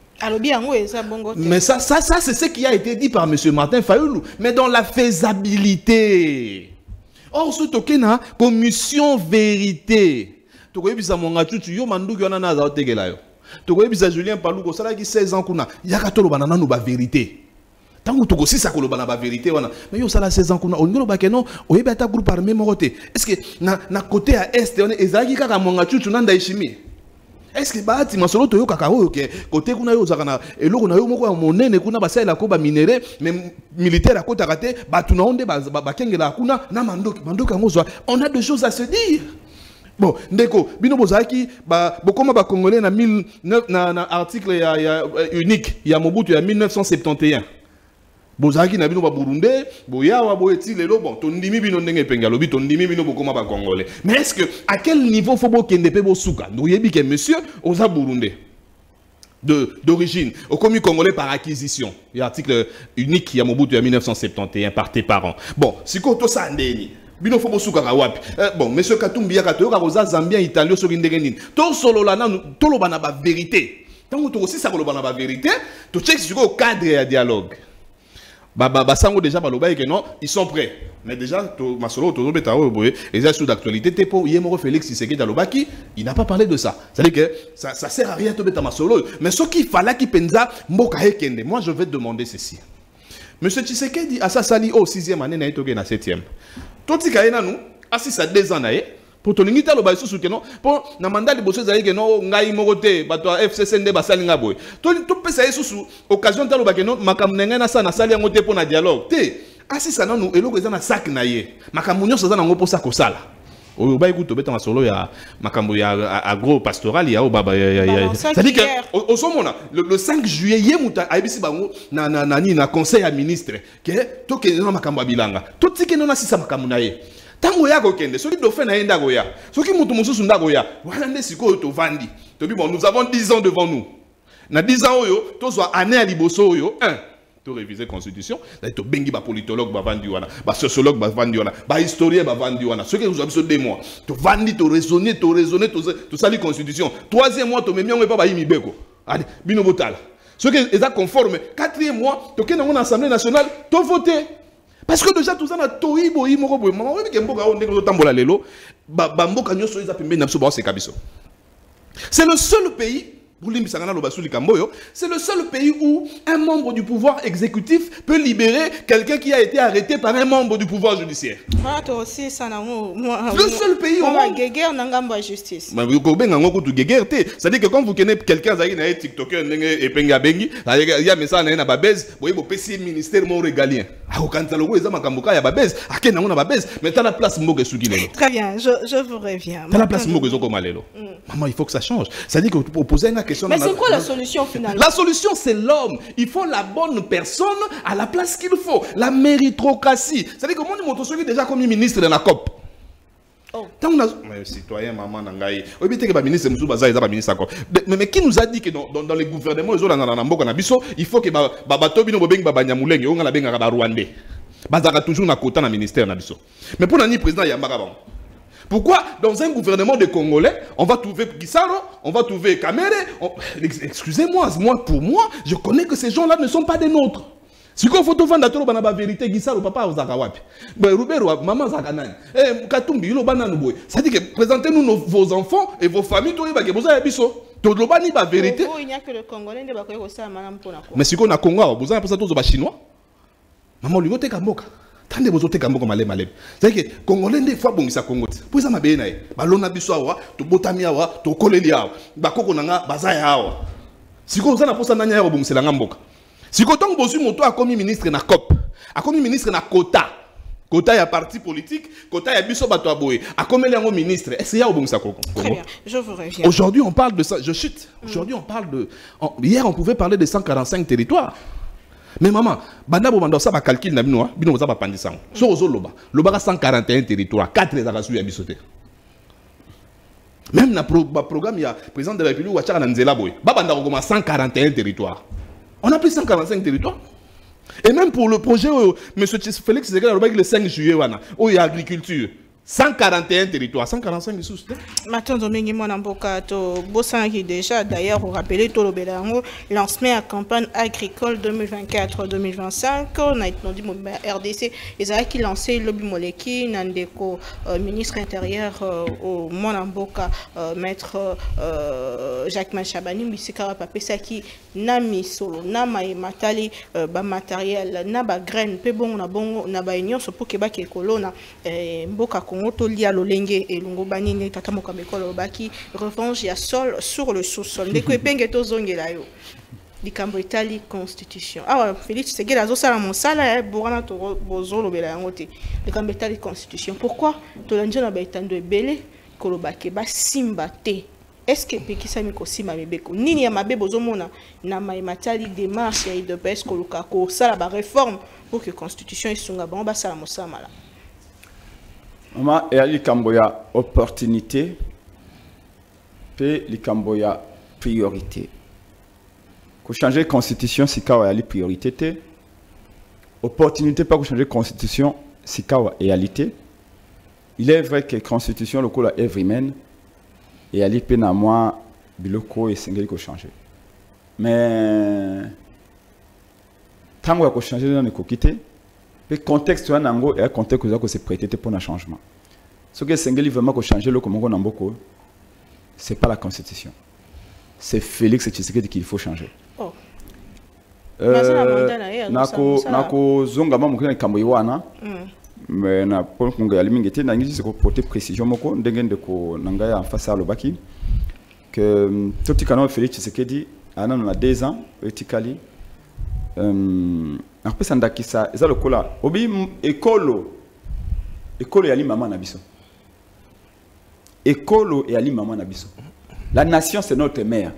Mais ça, ça, ça c'est ce qui a été dit par M. Martin Fayoulou. Mais dans la faisabilité. Or, ce token a commission vérité. Tu vois, ça mon gâteau, tu y a tu vois, Julien Palou, qui seize ans, il y a quatre ans, nous avons vérité. Tant que tu as aussi ça, nous avons vérité. Mais il y a seize ans, on a un groupe armé. Est-ce que, na côté à Est, on est exactement comme mon gâteau, tu n'as pas chimie. Est-ce que, bah, tu m'as solo, tu as kakao, côté qu'on a eu, et l'eau, on a eu mon nez, qu'on a passé la coba minérée, mais militaire à côté à raté, bah, tu n'as pas de kuna, na mando, mando, on a des choses à se dire. Bon, ndeko, bino bozaki, ba, bokoma ba congolais na mille neuf na, na article ya, ya, unique, ya Mobutu ya mille neuf cent soixante et onze. Bozaki na bino ba Burundais, boya wa boeti lelo bon, tondimi bino ndenge penga lobi, tondimi bino bokoma ba congolais. Mais est-ce que à quel niveau faut bo kende pe bo suka? Ndoyebi ke monsieur oza Burundais de d'origine, au commis congolais par acquisition. Il y a article unique ya Mobutu ya mille neuf cent soixante et onze par tes parents. Bon, si ko to sa ndeni. Bino faut bosuka wapi. Bon, monsieur Katumbi ya kato ka roza Zambien Italien so kindegenine. To solo la na to lo bana ba vérité. Tant to aussi ça lo bana ba vérité, to check sur au cadre ya dialogue. Ba ba sango déjà ba lo ba que non, ils sont prêts. Mais déjà to masolo to beta o boye, les actions d'actualité te pour Yemoro Félix Tshisekedi Alobaki, il n'a pas parlé de ça. C'est-à-dire que ça ça sert à rien to beta masolo, mais ce qu'il fallait qui penza mboka hekende. Moi je vais te demander ceci. Monsieur Tshisekedi a sa sali au sixième année na etoke na septième. Toti kaena nous, assis à deux ans nae, pour ton limite le baïsou soutenu, pour na mandat de bosser zaïe que non, ngai morote, bato F C C N D basali ngaboy. Tout tout peut ça sous occasion de le non, makamnenga na sa na sali ngote pour na dialogue. Te, assis à nous, et l'eau na sac naie, makamunyo sa na ngopo sa kosala. Au baï goût beta na solo ya makambo ya agro pastoral ya au baba ya. Ça dit que au somona le cinq juillet yemuta aibisi bango na na na ni na conseil à ministre que to ke na makambo bilanga. Tout ce que non asisa makambo naie. Tango ya ko kende, soki do fe na enda goya. Soki mutu mususu ndagoya. Wana nde siko to vandi. To bi bon, nous avons dix ans devant nous. Na dix ans oyo, to soit année à liboso oyo, un. To réviser constitution, to bengi ba politologue ba vandi wana, ba sociologue ba vandi wana, ba historien ba vandi wana. Ce que vous avez sur deux mois. To vandi, to raisonner, to raisonner, to to sali constitution. Troisième mois to memi on pas ba yimi beko. Allez, bino botal. Ce que est conforme. Quatrième mois, to kena na assemblée nationale, to voter. Parce que déjà tout ça na toyi boyi moko boyi. Maman oui ke mboka on ndeko tambola lelo, ba mboka nyoso eza pembe na biso ba se kabiso. C'est le seul pays, c'est le seul pays où un membre du pouvoir exécutif peut libérer quelqu'un qui a été arrêté par un membre du pouvoir judiciaire. Le seul pays où on a justice. C'est-à-dire que quand vous connaissez quelqu'un qui est TikToker et Pengabengi, il y a un message qui est babèze, vous voyez, le ministère mon régalien. Mais tu as la place Mboge Sougilelo. Très bien, je, je vous reviens. Tu as la place Mboge Zokomalelo. Maman, il faut que ça change. C'est-à-dire que pour poser une question. Mais c'est quoi la solution finalement? La solution, c'est l'homme. Il faut la bonne personne à la place qu'il faut. La méritocratie. C'est-à-dire que moi, je suis déjà comme ministre de la C O P. Oh. Tant on a... Mais citoyen, maman, nangaï. Oui, mais que ministre Moussou Baza, il ministre encore. Mais qui nous a dit que dans, dans, dans les gouvernements, il faut que Babato Bino Bobeng Babanyamuleng, on a la benga Rwandais. Bazaka toujours na quota na ministère na biso. Mais pour nani président Yambara bon. Pourquoi dans un gouvernement de Congolais, on va trouver Gisaro, on va trouver Kamere, on... excusez-moi, moi, pour moi, je connais que ces gens-là ne sont pas des nôtres. Si vous faut vendre la vérité, Gisaro, papa, vous avez wapi. Roubero, maman, Zaganani. Eh, Katumbi, il y ça dit que présentez-nous vos enfants et vos familles, tout le monde, vous avez biso. Tout le monde, la vérité. Il n'y a que le Congolais, il n'y a pas que mais si on a Congo, vous avez besoin de Chinois. Maman, lui, vous avez Kamboka. Tande bozo te Kamboka malem malem. C'est que Congolais des fois bon ça Congo. Pour ça mabé nae. Balona biso awa, to botami awa, to koleli awa. Bakoko nanga bazaya awa. Siko za na posa nanya ya bon c'est la ngamboka. Siko tongo bosu moto a commis ministre na C O P. A commis ministre na quota. Quota ya parti politique, quota ya biso bato aboye. A commis yango ministre. Est-ce qu'il y a bon ça Congo? Très bien. Je vous reviens. Aujourd'hui on parle de ça, je chute. Aujourd'hui on parle de hier on pouvait parler de cent quarante-cinq territoires. Mais maman, banda bo banda ça ba calcul na bino, bino za ba pandisa. So ozo loba, loba ka cent quarante et un territoires, quatre les akasu ya bisoté. Même na pro, programme ya président de la République wa tchaka na nzela boy. Ba banda ko ma cent quarante et un territoires. On a pris cent quarante-cinq territoires. Et même pour le projet euh, monsieur Félix Tshisekedi le cinq juillet wana, où il y a agriculture. cent quarante et un territoires, cent quarante-cinq sous. Maintenant, Domingue Monamboka, Bossangi déjà, d'ailleurs, vous rappelez, tout le Bélango, lancement à campagne agricole deux mille vingt-quatre deux mille vingt-cinq, on a dit R D C, ils ont qui lancé le Bimoleki, Nandeko, euh, ministre intérieur euh, au Monamboka, euh, maître euh, Jacques Machabani, Missikara Papesaki, Nami Solo, Nama et Matali, euh, ba matériel, Naba graine, Pebon, Nabongo, Naba Union, ce Pokeba qui est colonna, Mboka Kongo, Lia Lolenge et Lungobani, Netata Mokabekolo Baki, revanche, il y a sol sur le sous-sol. Les Kwepengeto Zongelayo. Likambo Itali Constitution. Ah, Félix, c'est que la zone à mon salaire, Bourana Bozolo Belangote. Likambo Itali Constitution. Pourquoi Tolanjo n'a pas été de belé, Kolobake, Ba Simbate. Est-ce que Pekisa Mikosima Mebeko Nini Yamabe Bozomona Nama Matali démarche et de P S Kolokako, ça la réforme pour que la Constitution soit bon, bah ça la Mosama là. Maman, et ali kamboya opportunité, puis li kamboya priorité. Pour changer la constitution, c'est qu'il y a priorité. Opportunité pas pour changer la constitution, c'est qu'il y a réalité. Il est vrai que la constitution le est everyman et ali pena moi biloko et single ko changer. Mais tant qu'on a changer dans le quitter. Le contexte est un contexte qui s'est prêté pour un changement. Ce que Sengeli veut vraiment changer le Congo Namboko, ce n'est pas la constitution. C'est Félix Tshisekedi qu'il faut changer. Oh. Nako nako zonga mamu kwenye kamboiwana. Mais na pour qu'on gagne l'immunité, na ngi c'est ko porter précision moko ndenge ko nangaya en face à l'obaki que tout tikano Félix Tshisekedi ana na deux ans etikali euh après ça ndakisa eza lokola obi ekolo ekolo yali maman na biso ekolo yali maman na biso la nation c'est notre mère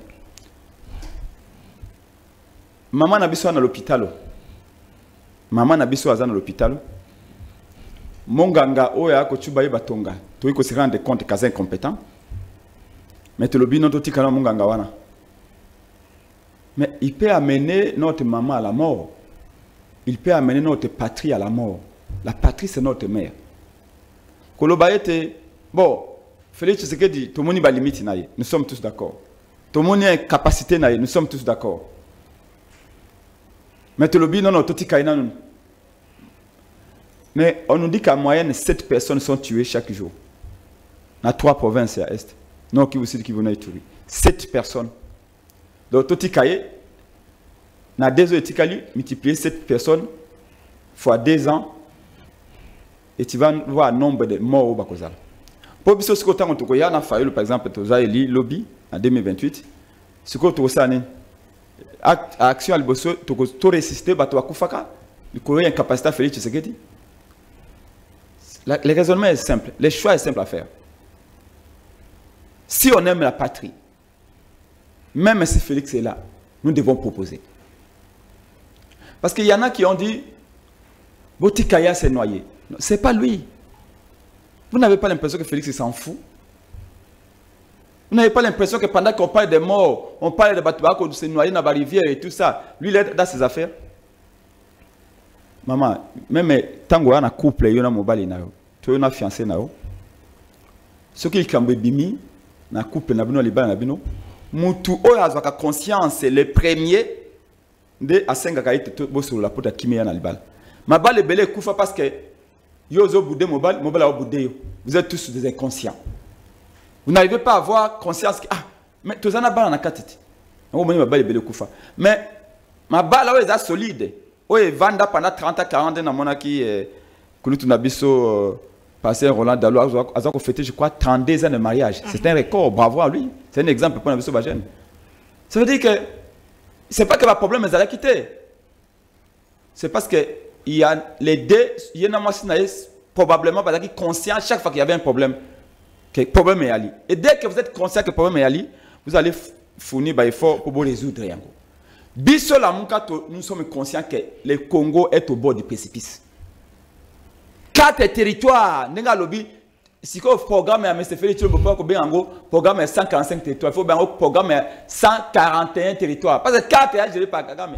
maman na biso na l'hôpital maman na biso aza na l'hôpital monganga oya ko chuba batonga to ko se rendre compte kaza incompétent mais te lobi non to tikana monganga wana mais il peut amener notre maman à la mort. Il peut amener notre patrie à la mort. La patrie, c'est notre mère. Kolobaete, bon, Félix Tshisekedi, tout le monde a limite, nous sommes tous d'accord. Tout le monde a une capacité, nous sommes tous d'accord. Mais tout le monde, non, non, tout le monde. Mais on nous dit qu'en moyenne, sept personnes sont tuées chaque jour. Dans trois provinces à l'Est. Non, qui vous dit qui vous n'avez tué. sept personnes. Donc, tout le monde, dans deux ans, multiplier sept personnes fois deux ans, et tu vas voir le nombre de morts au Bakozal. Pour que ce soit autant que tu as fait, par exemple, tu as eu lobby en deux mille vingt-huit, ce que tu as fait, action à l'Ibosso, tu as résisté, tu as fait, tu as une capacité à faire, tu sais ce que tu dis. Le raisonnement est simple, le choix est simple à faire. Si on aime la patrie, même si Félix est là, nous devons proposer. Parce qu'il y en a qui ont dit, Botikaya s'est noyé. Ce n'est pas lui. Vous n'avez pas l'impression que Félix s'en fout. Vous n'avez pas l'impression que pendant qu'on parle des morts, on parle de Batouako, de s'est noyé dans la rivière et tout ça, lui il est dans ses affaires. Maman, même tant qu'on a un couple, il y a un mobile, il y a un fiancé, Ce qui est bimi, na coupe na bino libana na bino, mutu oyo azwaka conscience le premier de asenga kaite to bosolo la pota kimia na libala. Mabale belé kufa parce que yo zo boudé mobile, mobile a boudé yo. Vous êtes tous des inconscients. Vous n'arrivez pas à avoir conscience que ah mais tous en a bala na katiti. On moni mabale belé kufa. Mais mabala oyo eza solide. Oyo vanda pendant trente à quarante ans na monaki eh, kulutu na biso passé Roland Dalo a fêté je crois trente-deux ans de mariage. C'est un record, bravo à lui. C'est un exemple pour la Bagène. Ça veut dire que c'est pas que le problème est à la quitter. C'est parce que il y a les deux, il y a probablement parce qu'il est conscient chaque fois qu'il y avait un problème que le problème est allé. Et dès que vous êtes conscient que le problème est allé, vous allez fournir des efforts pour vous résoudre. Biso la nous sommes conscients que le Congo est au bord du précipice. Quatre territoires, nenga lobby, si le programme est à M. Félix, il faut pas que le programme est cent quarante-cinq territoires, il faut que le programme est cent quarante et un territoires. Parce que quatre est géré par Kagame.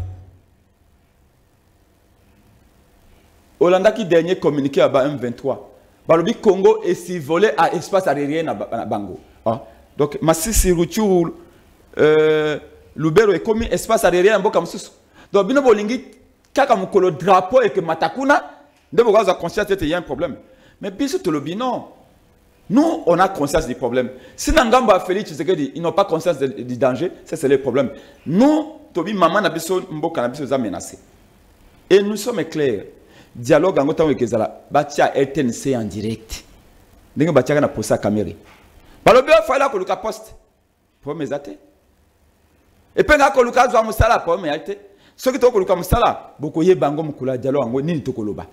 Hollanda qui dernier communiqué à M vingt-trois. Le Congo est survolé à espace aérien à Bango. Donc, Massissi Rouchou, Lubero est commis espace aérien à Bokamsus. Donc, Bino Bolingi, quand on a le drapeau et que Matakuna, de vous avoir conscience qu'il y a un problème. Mais bien sûr, le non. Nous, on a conscience du problème. Si Nangamba Félix, ils n'ont pas conscience du danger, ça c'est le problème. Nous, Tobi, maman, Mboka, nous menacés. Et nous sommes clairs. Dialogue en temps avec les Batia R T N C en direct. Nous avons Batia pour sa caméra. Par le bien, il fallait que le poste. Pour mes athées. Et puis, quand le cas doit me saler pour mes athées. Ce qui est au cas Moussala, beaucoup de bango mukula dialogue en ni tokoloba.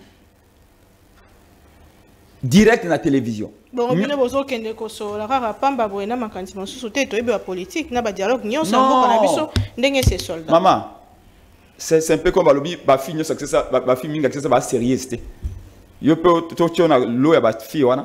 Direct dans la télévision. Bon, on a besoin que nous soyons là, car pamba boena makanti monsusu te toyebe la politique, na ba dialogue nyo sa mboka na biso ndenge ces soldats. Maman, c'est un peu comme balobi ba fille ça ça ba fille minga ça ba sérieuxité. Yo peut to tiona lo ya ba fille wana.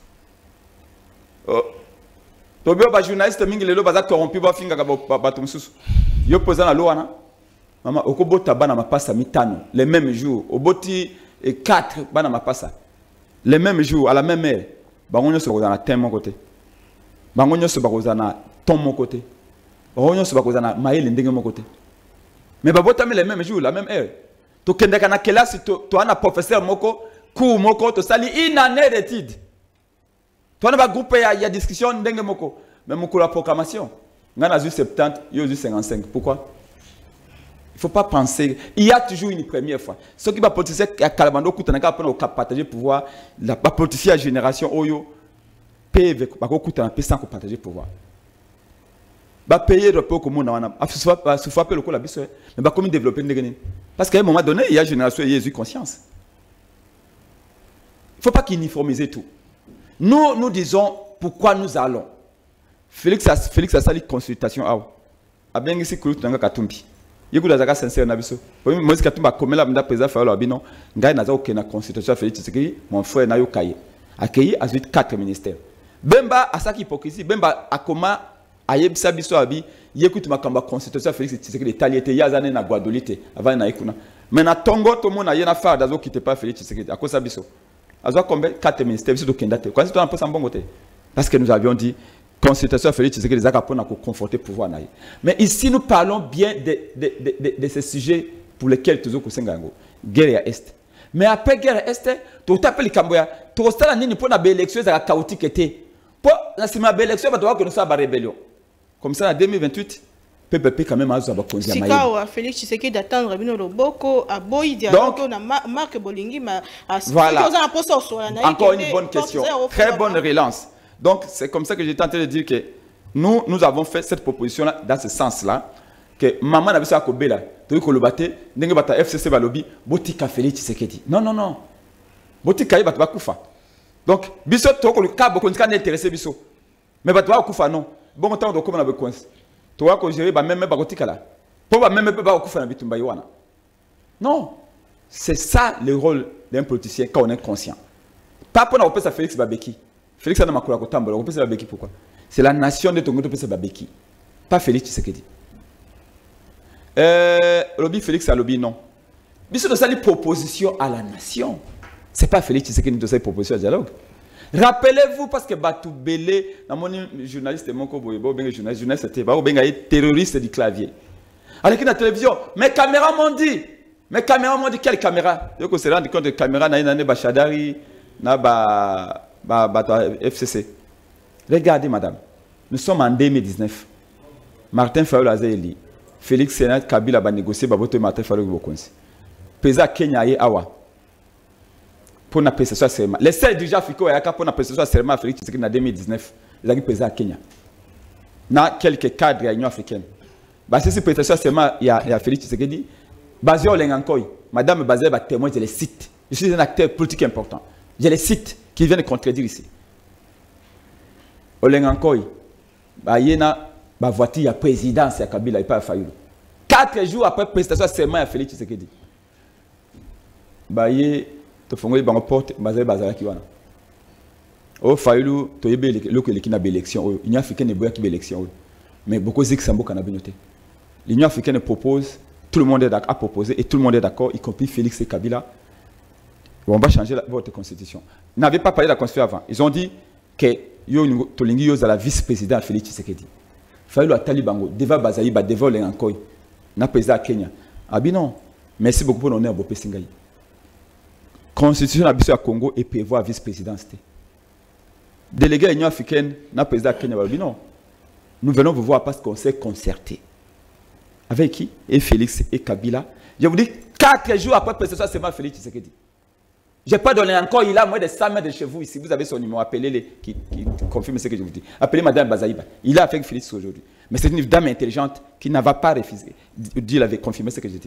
Oh. To bio ba journaliste mingi lelo ba za corrompu ba finga ba ba tumsusu. Yo posa na lo wana. Maman, okobota bana mapasa mitano les mêmes jours, oboti et quatre bana mapasa. Les mêmes jours, à la même heure, bangonyo se bakozana thème mon côté. Bangonyo se bakozana ton mon côté. Bangonyo se bakozana maïl ndenge mon côté. Mais babota les mêmes jours, la même heure. To kende kana classe to to ana professeur moko, cours moko to sali une année d'études. To ana ba groupe ya ya discussion ndenge moko. Mais moko la proclamation. Ngana zu soixante-dix, yo zu cinquante-cinq. Pourquoi? Il ne faut pas penser. Il y a toujours une première fois. Ce qui va politiser à Kalabando, Koutanaka, pour partager le pouvoir, la politicier à génération Oyo, paye sans partager le pouvoir. Va payer le peu comme on a. Souffre le coup la bise, mais va comment développer une dégaine. Parce qu'à un moment donné, il y a une génération qui a eu conscience. Il ne faut pas qu'uniformiser tout. Nous, nous disons pourquoi nous allons. Félix a Félix a sali consultation à. A bien ici, Koutanaka Katumbi. Yékou d'azaka sincère nabiso. Moi, c'est que tu m'as commis la président Fayolo Abino. Ngaï n'a aucun constitution Félix Tshisekedi. Mon frère n'a eu caillé. Accueilli à suite quatre ministères. Bemba à sa hypocrisie. Bemba à comment ayeb sabiso abi. Yékou tu m'as comme constitution Félix Tshisekedi. Taliété yazane na Guadolite avant na ikuna. Mais na Tongo tout le monde a yéna faire d'azo qui te pas Félix Tshisekedi. À quoi sabiso? Azo combien quatre ministères biso dokendate. Quand c'est un peu sans bon côté. Parce que nous avions dit. Consultation Félix Tshisekedi les a pour conforter le pouvoir. Mais ici, nous parlons bien de, de, de, de, de ces sujets pour lesquels nous avons guerre à Est. Mais après guerre à Est, tu t'appelles Kamboya, tu restes là pour la élection chaotique. Pour la élection, tu vas que nous sommes en rébellion. Comme ça, en deux mille vingt-huit, P P P quand même a besoin de conduire. Si quand Félix Tshisekedi d'attendre Bino Loboko, à Boy Dialogue, on a Marc Bolingi, voilà. Encore une bonne question. Très bonne relance. Donc, c'est comme ça que j'ai tenté de dire que nous, nous avons fait cette proposition-là, dans ce sens-là, que maman n'a pas besoin de là, tu veux que le batte, n'est pas F C C Balobi, Botika Félix Tshisekedi. Non, non, non. Botika il va te koufa. Donc, biso to ko le cas beaucoup de cas intéressé biso. Mais va te koufa non. Bon temps de comme on a besoin. Tu vois que gérer ba même ba Botika là. Pour ba même ba koufa na bitumba yowana. Non. C'est ça le rôle d'un politicien quand on est conscient. Pas pour na ça Félix Babeki. Félix a makula kotamba, on peut se babeki pourquoi? C'est la nation de Tongo qui peut se babeki. Pas Félix Tshisekedi. Euh, lobby Félix a lobby non. Mais c'est de ça les propositions à la nation. C'est pas Félix Tshisekedi qui doit faire proposition à dialogue. Rappelez-vous, parce que Batou Belé, mon journaliste, mon journaliste, journaliste, c'était terroriste du clavier. Avec la télévision, mes caméras m'ont dit, mes caméras m'ont dit, quelle caméra? Donc on s'est rendu compte de caméra, na une Bachadari, na ba F C C. Regardez, madame, nous sommes en deux mille dix-neuf. Martin Fayulu a dit, Félix Sénat, Kabila va négocier, va voter Martin Fayulu va coincer. Pesa Kenya et Awa. Pour la prestation serment. Les seuls dirigeants africains pour la prestation serment Félix Tshisekedi en deux mille dix-neuf, ils ont pesé à Kenya. Dans quelques cadres de l'Union africaine. Bah c'est cette prestation serment il y a Félix Tshisekedi. Basé au Lengankoy, Madame Bazé va témoigner, je les cite. Je suis un acteur politique important. Je les cite qui viennent de contredire ici. Au Lengankoy, bah il y a une voiture à présidence à Kabila et pas à Fayulu. Quatre jours après prestation serment à Félix Tshisekedi. Bah il y a to fongo ba porte bazali bazala ki wana o Fayulu to yebe le ko lekina ba élection o Union africaine ne boya ki ba élection mais beaucoup zik samboka na binoté l'Union africaine propose, tout le monde est d'accord à proposer et tout le monde est d'accord y compris Félix et Kabila. On va changer la, votre constitution. Ils n'avaient pas parlé de la constitution avant. Ils ont dit que yo tolingi yo za la vice-président Félix Tshisekedi. Fayulu a talibango deva bazali ba deva le ankoy na président Kenya. Abi non. Merci beaucoup pour l'honneur Bopé Singayi. Constitution de la Congo et prévoit vice-présidence. Délégué à l'Union africaine, n'a président Kenya, non. Nous venons vous voir parce qu'on s'est concerté. Avec qui? Et Félix et Kabila. Je vous dis, quatre jours après la prestation, c'est moi Félix Tshisekedi. Je n'ai pas donné encore, il a moins de cent mètres de chez vous ici. Vous avez son numéro, appelez-les, qui, qui confirme ce que je vous dis. Appelez Madame Bazaïba. Il est avec Félix aujourd'hui. Mais c'est une dame intelligente qui n'a pas refusé. Il avait confirmé ce que je dis.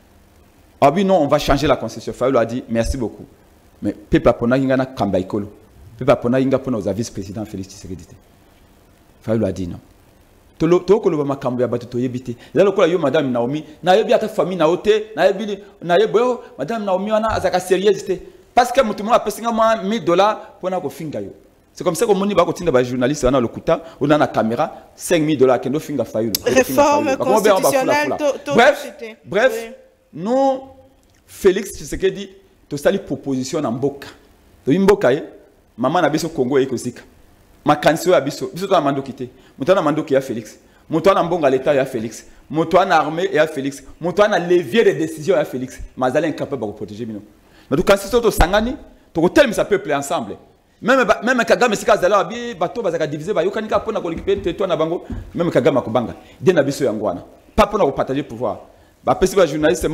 Ah oui, non, on va changer la constitution. Fayulu a dit merci beaucoup. Mais Pepa Pona Yinga na Kambaikolo. Pepa Pona Yinga Pona aux vice-président Félix Tshisekedi. Fayulu a dit non. Tolo tolo ba makambo ya batu toyebite. Là lokola yo madame Naomi, na yebi ata famille na ote, na yebi na yebo madame Naomi wana azaka sérieusité. Parce que mutumo a pesinga ma mille dollars pour na ko finga yo. C'est comme ça que moni ba ko tinda ba journaliste wana lokuta, on a na caméra cinq mille dollars kendo finga Fayulu. Réforme constitutionnelle. Bref, bref. Nous, Félix Tshisekedi, tu as une proposition en Mboka. Tu as Mboka, maman a besoin Congo et Kosika. Ma cancer a besoin, besoin de mando quitté. Mon temps mando qui a Félix. Mon temps en Bonga l'État et à Félix. Mon temps en armée et à Félix. Mon temps en levier de décision et à Félix. Mais elle est incapable de protéger Mino. Mais quand c'est au Sangani, tu as tellement ça peuple ensemble. Même même Kagame si Kazala bi bateau bazaka diviser ba yokanika pona ko récupérer territoire na bango. Même Kagame akobanga. Dès na biso yangwana. Pas pour partager pouvoir. Les journalistes,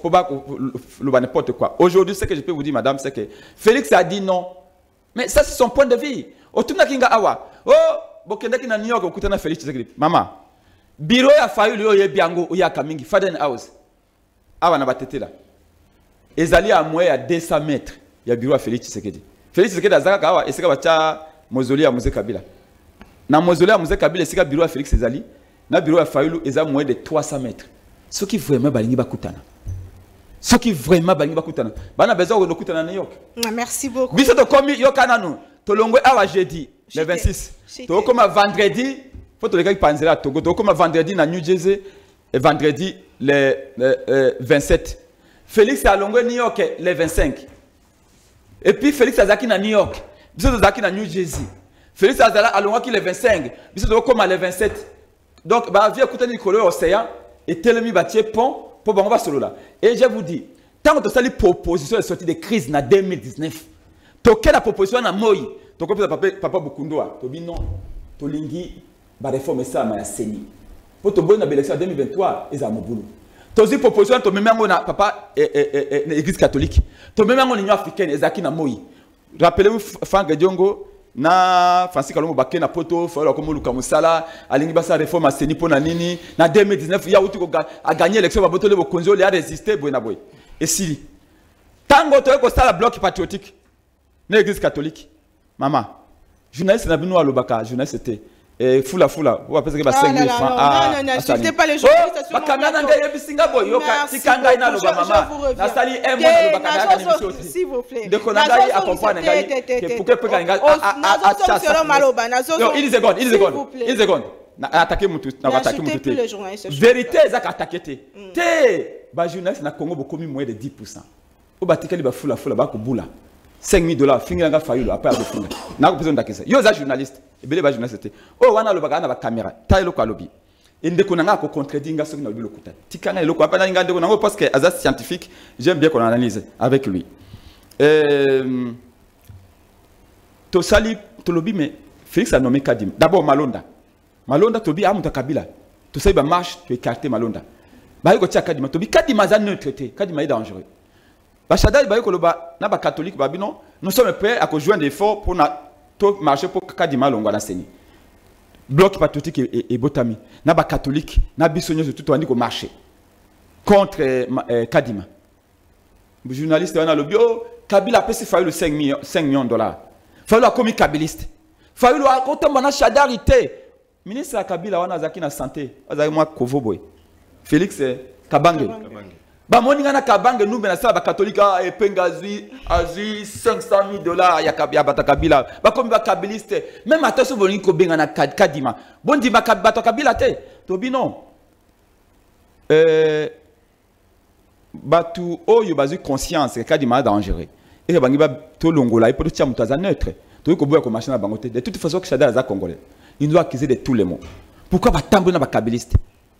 n'importe quoi. Aujourd'hui, ce que je peux vous dire, madame, c'est que Félix a dit non. Mais ça, c'est son point de vue. Oh, New York, Félix maman, bureau a Fayulu, il y a Biango, il y a Kamingi, Faden House. Awa na batete là. Ezali à moins à deux cents mètres. Il y a bureau à Félix Tshisekedi. Félix Tshisekedi a zaka awa, et c'est ka mausolée à Mosé Kabila. Na mausolée à Mosé Kabila, c'est ka bureau à Félix Ezali. Na bureau à Fayulu, il y a moins de trois cents mètres. Ce qui vraiment balingi bakutana. Ce qui vraiment balingi bakutana. Bana besoin de kutana New York. Merci beaucoup. Biso to komi yokana no. To longwe awa jeudi le vingt-six. To comme vendredi, faut to les gars panzera Togo. To comme vendredi na New Jersey et vendredi le, le euh, vingt-sept. Félix a longwe New York le vingt-cinq. Et puis Félix Azaki na New York. Biso to Azaki na New Jersey. Félix Azala a longwe le vingt-cinq. Biso to comme le vingt-sept. Donc ba via kutani kolo océan. Et tel bâti pont pour bon solo là. Et je vous dis, tant que tu as les propositions de sortie de crise en deux mille dix-neuf, tu as la proposition à Moï, tu as papa papa Bukundoa, tu dis non, tu lingi ba réforme ça ma seni. Pour te bonne élection en deux mille vingt-trois, ils ont boulot. Tu as une proposition tu même on a papa l'église catholique. Tu même on l'Union africaine ezaki na Moï. Rappelez-vous Franck Diongo na Francis Kalombo Baké na poto falo comme Luka Musala alingi basa réforme à Seni pona nini na deux mille dix-neuf ya uti ko a gagné l'élection ba botole bo konzo le a résister boy na boy et si tango to ko sala bloc patriotique na église catholique maman journaliste na bino alobaka journaliste c'était et fula fula ou après que ba cinq mille francs ah non non n'insultez pas les journalistes ba kamana nga yebi singa boy yo ka tikanga ina loba maman na sali un mois alobaka na ka ni s'il vous plaît de konanga yi accompagne nga yi pour que peut nga a non il est seconde il est seconde il est seconde na attaquer mutu na attaquer mutu vérité ezaka attaquer te te ba journaliste na Congo bokomi moins de dix pour cent o batikali ba fula fula ba ko bula cinq mille dollars fingi nga fayulu après abo finga na ko besoin d'akisa yo za journaliste ebele ba journaliste oh wana lo bagana ba caméra tailo kwa lobby inde ko nanga ko contredire nga soki na lobby lokuta tikanga eloko apa na ngande ko nango parce que as scientifique j'aime bien qu'on analyse avec lui euh to sali to lobby mais Félix a nommé Kadim d'abord Malonda Malonda to bi amuta Kabila to sali ba marche to écarter Malonda ba ko tia Kadima to bi Kadima za neutre te Kadima est dangereux. Bachada ba ko loba na ba catholique ba bino nous sommes prêts à joindre des efforts pour na to marcher pour Kadima longwa na seni. Bloc patriotique et, et, et botami na ba catholique na bisonyo surtout to andi ko marcher contre euh, Kadima. Le journaliste on a le bio Kabila peut se faire le cinq millions de dollars. Fallu a commis kabiliste. Fallu a ko tomba na chadarité. Ministre ya Kabila wana zaki na santé, azaki moi Kovoboy. Félix Kabange. Kabange. Ba moninga na Kabange nous bena ça ba catholique et pengazi azi cinq cent mille dollars ya Kabila bata Kabila. Ba comme ba kabiliste même attention boni ko benga na Kadima. Bondi ba bata Kabila te. Tobi non. Euh batu oyo bazu conscience que Kadima dangereux. Et bangi ba to longola et peut tia mutaza neutre. To ko boya ko machine na bangote. De toute façon que Chada za congolais. Il doit accuser de tous les mots. Pourquoi va tambour na ba kabiliste?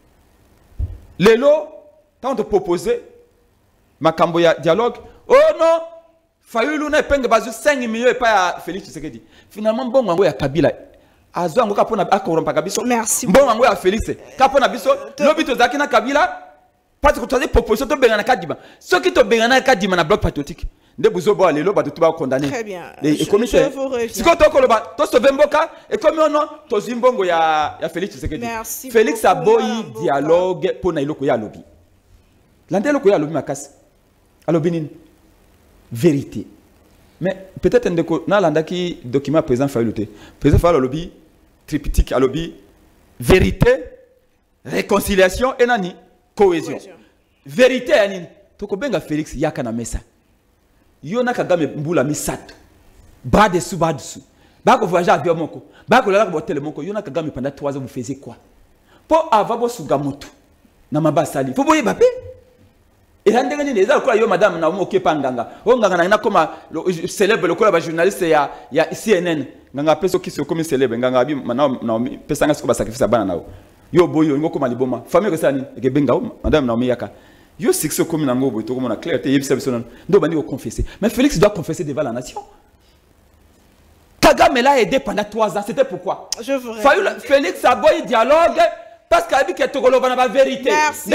Lelo quand on proposait ma camboya dialogue, oh non, Fayulu na penge bazu cinq millions et pas à Félix Tshisekedi. Finalement bon ngwango ya Kabila. Azo ngo kapona akorompa kabiso. Merci. Bon ngwango ya Félix. Kapona biso, lobi to zaki na Kabila. Parce que tu as des propositions to benga na Kadima. Ceux qui to benga na Kadima na bloc patriotique. Nde buzobo lelo ba to ba condamner. Très bien. Et comité. Si ko to ko loba, to so vemboka et comme non, to zimbongo ya ya Félix Tshisekedi. Félix a boy dialogue pour na iloko ya lobby. L'andelo ko ya lobby makasi. Alobinin vérité. Mais peut-être ndeko na landaki document président Fayuluté. Président Fayulu lobby triptyque à lobby vérité, réconciliation et nani cohésion. Cohésion. Vérité anine. Toko benga Félix yaka na mesa. Yona Kagame mbula misato. Bas dessous bas dessous. Bako voyager avion moko. Bako lala ko tele moko. Yona Kagame pendant trois ans vous faisiez quoi? Pour avoir bo sugamoto. Na mabasali. Faut boye bape. Et là ndenge ni ezala ko yo madame na mo kepa nganga. O nganga na koma célèbre le ko ba journaliste ya ya C N N. Nganga peso ki se comme célèbre nganga bi na na pesa nga ko ba sacrifice bana nao. Yo boyo ngoko maliboma. Famille ko sani ke benga madame na yaka. Yo six comme na ngobo to comme na clarté yebisa biso non. Ndo bandi ko confesser. Mais Félix doit confesser devant la nation. Kagame l'a aidé pendant trois ans. C'était pourquoi? Je veux. Félix a boy dialogue. Parce qu'il a dit que tu as la vérité. Merci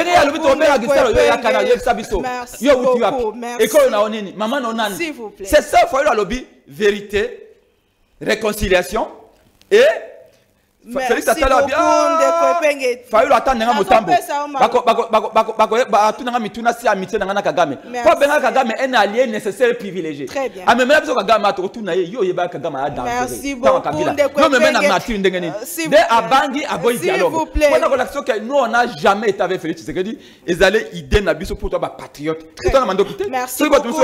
beaucoup. C'est ça, il faut le lobby. Vérité, réconciliation et... Félix attend bien. Fayu attend nga motambo. Bako bako bako bako bako batu nga mituna si amitié nga na Kagame. Pas benga Kagame un allié nécessaire et privilégié. Très bien. A même là biso Kagame ato tuna ye yo yeba Kagame a dangereux. Merci beaucoup. Non mais maintenant Mathieu ndenge ni. De abangi aboy dialogue. Pendant que l'action que nous on n'a jamais été avec Félix Tshisekedi, ils allaient idée na biso pour toi ba patriote. C'est toi mando kité. Merci.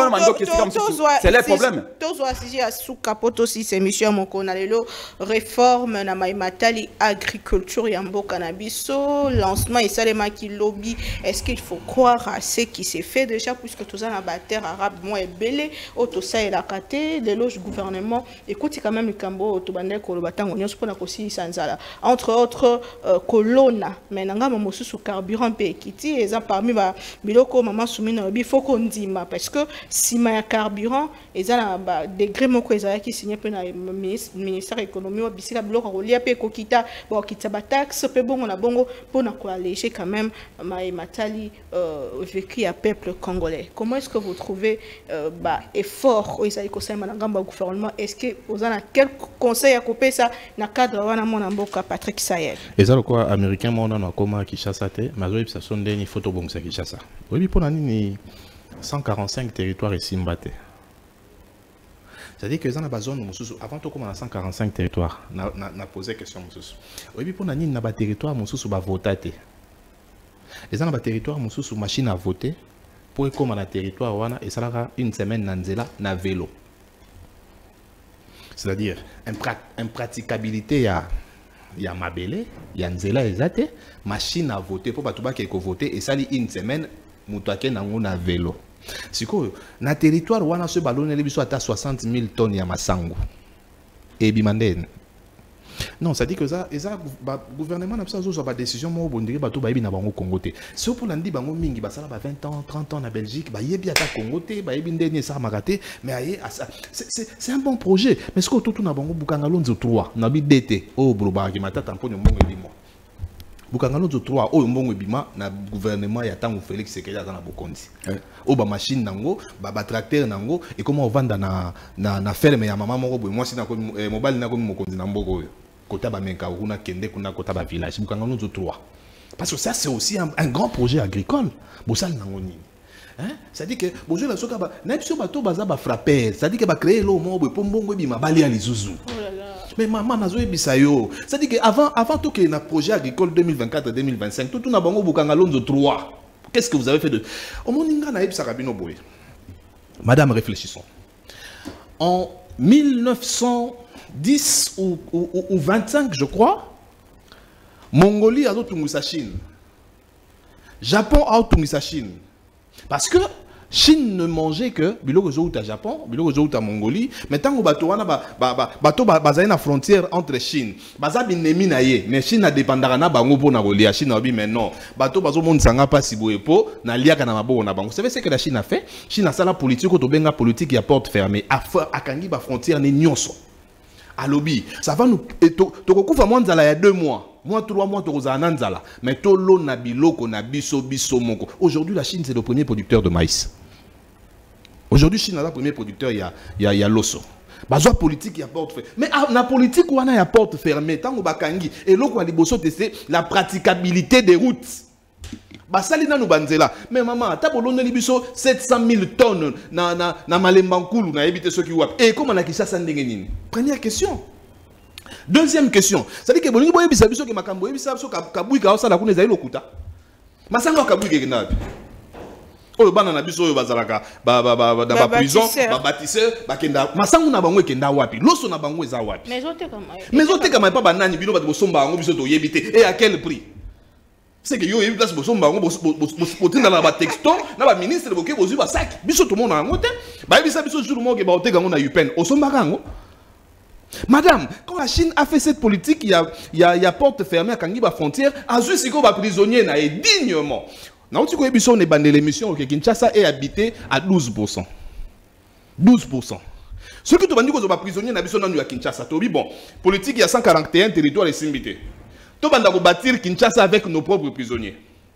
C'est le problème. Tozo asiji asu kapoto si c'est mission moko na lelo réforme na maimata agriculture yambo cannabiso lancement et salema qui lobby. Est-ce qu'il faut croire à ce qui s'est fait déjà puisque tout ça na terre arabe moins belé auto ça et la caté de loge gouvernement écoute quand même le cambo to bande ko lo batango nyonso pona ko si sanzala entre autres euh, colonna mais nanga momosu su carburant pe kiti et parmi ba biloko maman soumina il faut qu'on dima parce que si ma carburant et ça ba degré moko ezala qui signé pe na ministère économie wa bisika biloko rolia pe ko kita bon kita ba taxe pe bongo na bongo pona ko alléger quand même ma matali euh, vécu à peuple congolais. Comment est-ce que vous trouvez euh, bah effort au isaïko sema na ngamba gouvernement? Est-ce que vous avez quel conseil à couper ça na cadre wana mona mboka Patrick Sayel? Ezalo quoi américain mona na koma Kinshasa te mazoyi bisa sonde ni photo bongo sa Kinshasa. Oui pona nini cent quarante-cinq territoires et simbate. C'est-à-dire que dans la zone avant tout comme on a cent quarante-cinq territoires, na na posé question mususu. Oui puis pour na nini na ba territoire mususu ba voter. Et dans la territoire mususu machine à voter pour comme na territoire wana et ça là une semaine na nzela na vélo. C'est-à-dire impraticabilité ya ya mabele, ya nzela ezate, machine à voter pour batuba qui voter et ça li une semaine mutake na ngona vélo. C'est quoi? Na territoire wana se ballonne les biso à soixante mille tonnes ya masango. Et bimanden. Non, ça dit que ça, et ça, le gouvernement n'a pas de décision, moi, bon, dire, bateau, bah, il n'a pas au Congo. C'est pour l'andi, bah, mingi, bah, ça, bah, vingt ans, trente ans en Belgique, bah, il y a bien à Congo, bah, il y a bien ça, magaté, mais c'est un bon projet. Mais ce que tout, tout, n'a pas au Boukangalonzo trois, n'a pas d'été, oh, broba, qui m'a tampon, mon et moi. Boukangalonzo trois, oh, mon et bima, na gouvernement, il y a tant où Félix Sekedi dans la Bokondi. Oh, bah, machine, nango, bah, tracteur, nango, et comment on vend dans la ferme, ya maman, moi, si n'a pas mobile, n'a pas mon Bokondi, n'a pas Kota Bamenka, Runa Kende, Kuna Kota Ba village, Boukangalonzo trois. Parce que ça, c'est aussi un, un grand projet agricole. Boussal Nangoni. Hein? C'est-à-dire que, bonjour, la soka, Nepsio Bato Baza ba frapper. C'est-à-dire que, ba créer l'eau, mon, Pombongo, Bima, Bali Ali Zouzou. Mais maman, Nazoé Bisayo. C'est-à-dire qu'avant, avant tout qu'il y ait un projet agricole deux mille vingt-quatre deux mille vingt-cinq, tout le monde Boukangalonzo trois. Qu'est-ce que vous avez fait de. Au Moninga Naïb Sarabino Boy. Madame, réfléchissons. En mille neuf cent dix ou, ou, ou vingt-cinq, je crois, Mongolie a d'autres sa Chine. Japon a d'autres sa Chine. Parce que Chine ne mangeait que biloko zo uta Japon, biloko zo uta Mongolie, mais tant que bato wana ba ba bato baza na frontière entre Chine, baza binemi na ye, mais Chine a dépendara na bango pona kolia Chine obi mais non, bato bazo monde sanga pa siboepo na liaka na maboko na bango. Vous savez ce que la Chine a fait? Chine a sala politique to benga politique ya porte fermée, a akangi ba frontière ne nyonso. À lobby, ça va nous. Tokokufa mwanzala il y a deux mois, moi trois mois tokoza nanzala, mais tolo na biloko na biso biso moko. Aujourd'hui la Chine c'est le premier producteur de maïs. Aujourd'hui Chine est le premier producteur, il y a il y a, il y a l'osso. Bazoa politique il y a porte fermée. Mais la politique où on a porte fermée, tant que bakangi et l'eau qu'on a liboso tester la praticabilité des routes. Basalina nous banzela. Mais maman, t'as bolone libiso sept cent mille tonnes na na na malembankulu na éviter ceux qui wap. Et comment la kisa sandengeni? Première question. Deuxième question. Ça dit que boloni boye bisa biso ke makambo bisa biso kabui ka osala kuna za ilokuta. Masanga kabui ke na. Oh bana na biso yo bazalaka ba ba ba da ba prison, ba bâtisseur, ba kenda. Masangu na bango kenda wapi? Loso na bango eza wapi? Mais zote kama. Mais zote kama pas banani bino ba bosomba ngo biso to yebite. Et à quel prix? C'est que yo eu place boso mbango botin dans la texto na ba ministre boké bozu ba sac biso tout monde en hôtel ba bisa biso jour mo ke ba hôtel na upen o somba kango. Madame, quand la Chine a fait cette politique, il y a il y a il y a porte fermée à Kangi ba frontière, azu siko ba prisonnier na et dignement. Na oti ko biso ne bande l'émission que Kinshasa est habité à douze pour cent. douze pour cent. Ceux qui te bandit ko ba prisonnier na biso na ya Kinshasa to bi bon, politique il y a cent quarante et un territoires et simbité. Tout le monde a bâtir Kinshasa avec nos propres prisonniers.